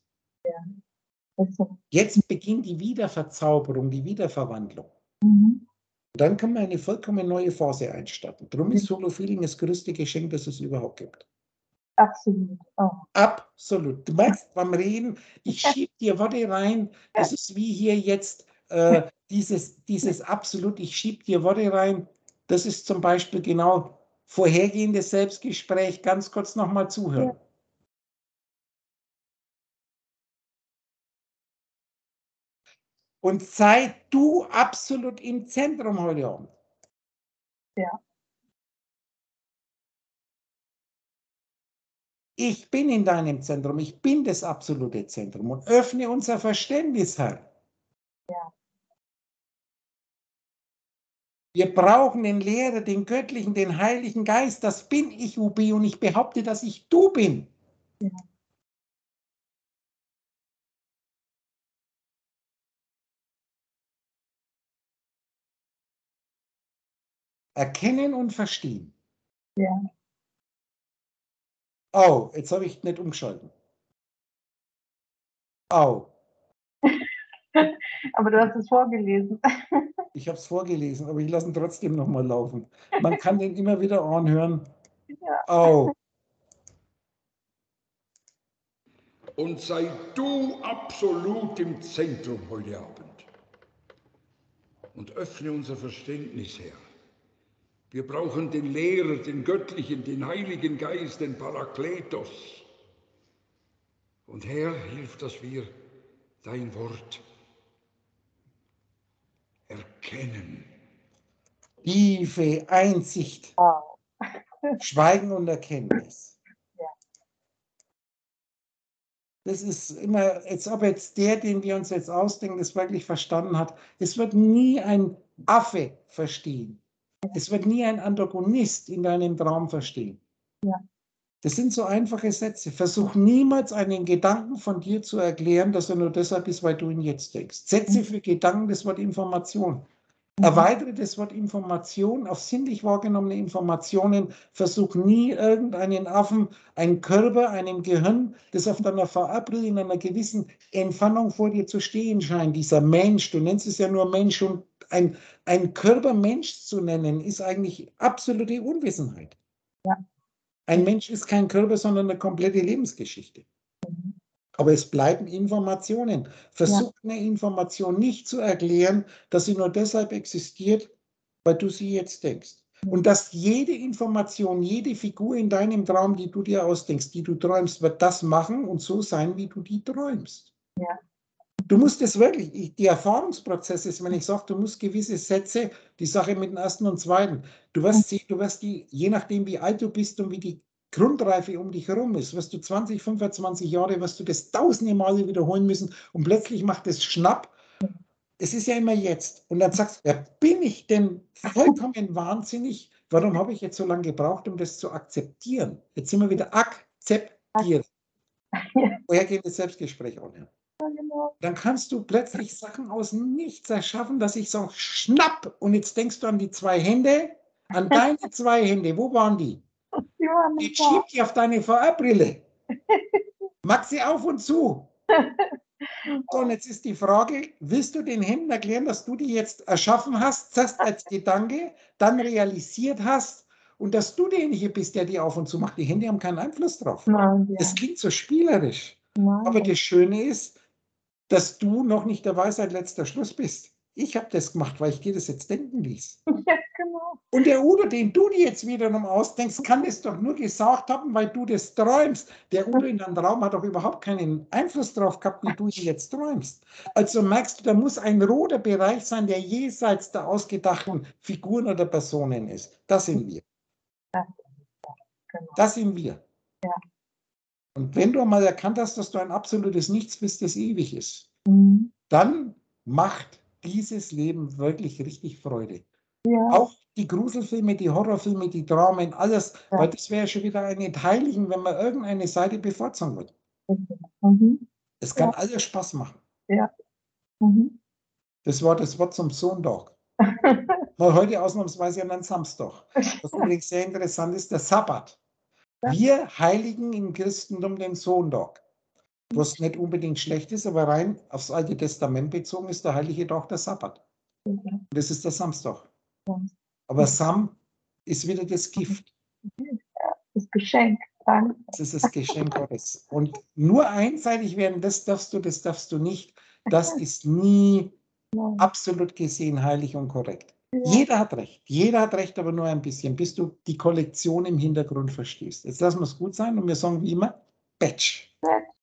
Ja. Ist so. Jetzt beginnt die Wiederverzauberung, die Wiederverwandlung. Mhm. Dann kann man eine vollkommen neue Phase einstarten. Darum ist Solo Feeling das größte Geschenk, das es überhaupt gibt. Absolut. Oh. Absolut. Du merkst beim Reden, ich schiebe dir Worte rein, das ist wie hier jetzt äh, dieses, dieses absolut, ich schiebe dir Worte rein, das ist zum Beispiel genau vorhergehendes Selbstgespräch, ganz kurz nochmal zuhören. Ja. Und sei du absolut im Zentrum heute Abend. Ja. Ich bin in deinem Zentrum, ich bin das absolute Zentrum und öffne unser Verständnis, Herr. Ja. Wir brauchen den Lehrer, den Göttlichen, den Heiligen Geist. Das bin ich, U B, und ich behaupte, dass ich du bin. Ja. Erkennen und verstehen. Ja. Oh, jetzt habe ich nicht umgeschalten. Oh. Aber du hast es vorgelesen. Ich habe es vorgelesen, aber ich lasse ihn trotzdem nochmal laufen. Man kann den immer wieder anhören. Ja. Oh. Und sei du absolut im Zentrum heute Abend. Und öffne unser Verständnis, Herr. Wir brauchen den Lehrer, den Göttlichen, den Heiligen Geist, den Parakletos. Und Herr, hilf, dass wir dein Wort erkennen. Tiefe Einsicht, Wow. Schweigen und Erkenntnis. Ja. Das ist immer, als ob jetzt der, den wir uns jetzt ausdenken, das wirklich verstanden hat. Es wird nie ein Affe verstehen. Es wird nie ein Antagonist in deinem Traum verstehen. Ja. Das sind so einfache Sätze. Versuch niemals einen Gedanken von dir zu erklären, dass er nur deshalb ist, weil du ihn jetzt denkst. Sätze für Gedanken, das Wort Information. Erweitere das Wort Information auf sinnlich wahrgenommene Informationen. Versuch nie irgendeinen Affen, einen Körper, einem Gehirn, das auf deiner V A-Brille in einer gewissen Entfernung vor dir zu stehen scheint. Dieser Mensch, du nennst es ja nur Mensch, und ein, ein Körper Mensch zu nennen, ist eigentlich absolute Unwissenheit. Ja. Ein Mensch ist kein Körper, sondern eine komplette Lebensgeschichte. Mhm. Aber es bleiben Informationen. Versuch ja. eine Information nicht zu erklären, dass sie nur deshalb existiert, weil du sie jetzt denkst. Mhm. Und dass jede Information, jede Figur in deinem Traum, die du dir ausdenkst, die du träumst, wird das machen und so sein, wie du die träumst. Ja. Du musst es wirklich, ich- die Erfahrungsprozess ist, wenn ich sage, du musst gewisse Sätze, die Sache mit dem ersten und zweiten, du wirst sehen, du wirst die, je nachdem wie alt du bist und wie die Grundreife um dich herum ist, wirst du zwanzig, fünfundzwanzig Jahre, wirst du das tausende Male wiederholen müssen und plötzlich macht es Schnapp. Es ist ja immer jetzt. Und dann sagst du, ja, bin ich denn vollkommen wahnsinnig? Warum habe ich jetzt so lange gebraucht, um das zu akzeptieren? Jetzt sind wir wieder akzeptieren. Woher geht das Selbstgespräch auch nicht? Genau. Dann kannst du plötzlich Sachen aus dem Nichts erschaffen, dass ich sage, schnapp. Und jetzt denkst du an die zwei Hände, an deine zwei Hände. Wo waren die? Die waren Jetzt da. schieb die auf deine V R-Brille. Mach sie auf und zu. So, und jetzt ist die Frage, willst du den Händen erklären, dass du die jetzt erschaffen hast, zuerst als Gedanke, dann realisiert hast und dass du derjenige bist, der die auf und zu macht. Die Hände haben keinen Einfluss drauf. Nein, ja. Das klingt so spielerisch. Nein. Aber das Schöne ist, dass du noch nicht der Weisheit letzter Schluss bist. Ich habe das gemacht, weil ich dir das jetzt denken ließ. Ja, genau. Und der Udo, den du dir jetzt wiederum ausdenkst, kann das doch nur gesagt haben, weil du das träumst. Der Udo in deinem Traum hat doch überhaupt keinen Einfluss darauf gehabt, wie du jetzt träumst. Also merkst du, da muss ein roter Bereich sein, der jenseits der ausgedachten Figuren oder Personen ist. Das sind wir. Ja, genau. Das sind wir. Ja. Und wenn du einmal erkannt hast, dass du ein absolutes Nichts bist, das ewig ist, Mhm. dann macht dieses Leben wirklich richtig Freude. Ja. Auch die Gruselfilme, die Horrorfilme, die Dramen, alles, Ja. weil das wäre schon wieder ein Entheiligen, wenn man irgendeine Seite bevorzugen würde. Mhm. Es kann Ja. alles Spaß machen. Ja. Mhm. Das war das Wort zum Sonntag. Mal heute ausnahmsweise an einem Samstag. Was übrigens sehr interessant ist, der Sabbat. Ja. Wir heiligen im Christentum den Sonntag. Was nicht unbedingt schlecht ist, aber rein aufs Alte Testament bezogen ist der heilige Tag der Sabbat. Mhm. Und das ist der Samstag. Ja. Aber Sam ist wieder das Gift. Das Geschenk. Danke. Das ist das Geschenk Gottes. Und nur einseitig werden, das darfst du, das darfst du nicht. Das ist nie Ja. absolut gesehen heilig und korrekt. Ja. Jeder hat recht. Jeder hat recht, aber nur ein bisschen, bis du die Kollektion im Hintergrund verstehst. Jetzt lassen wir es gut sein und wir sagen wie immer, Batch. Sehr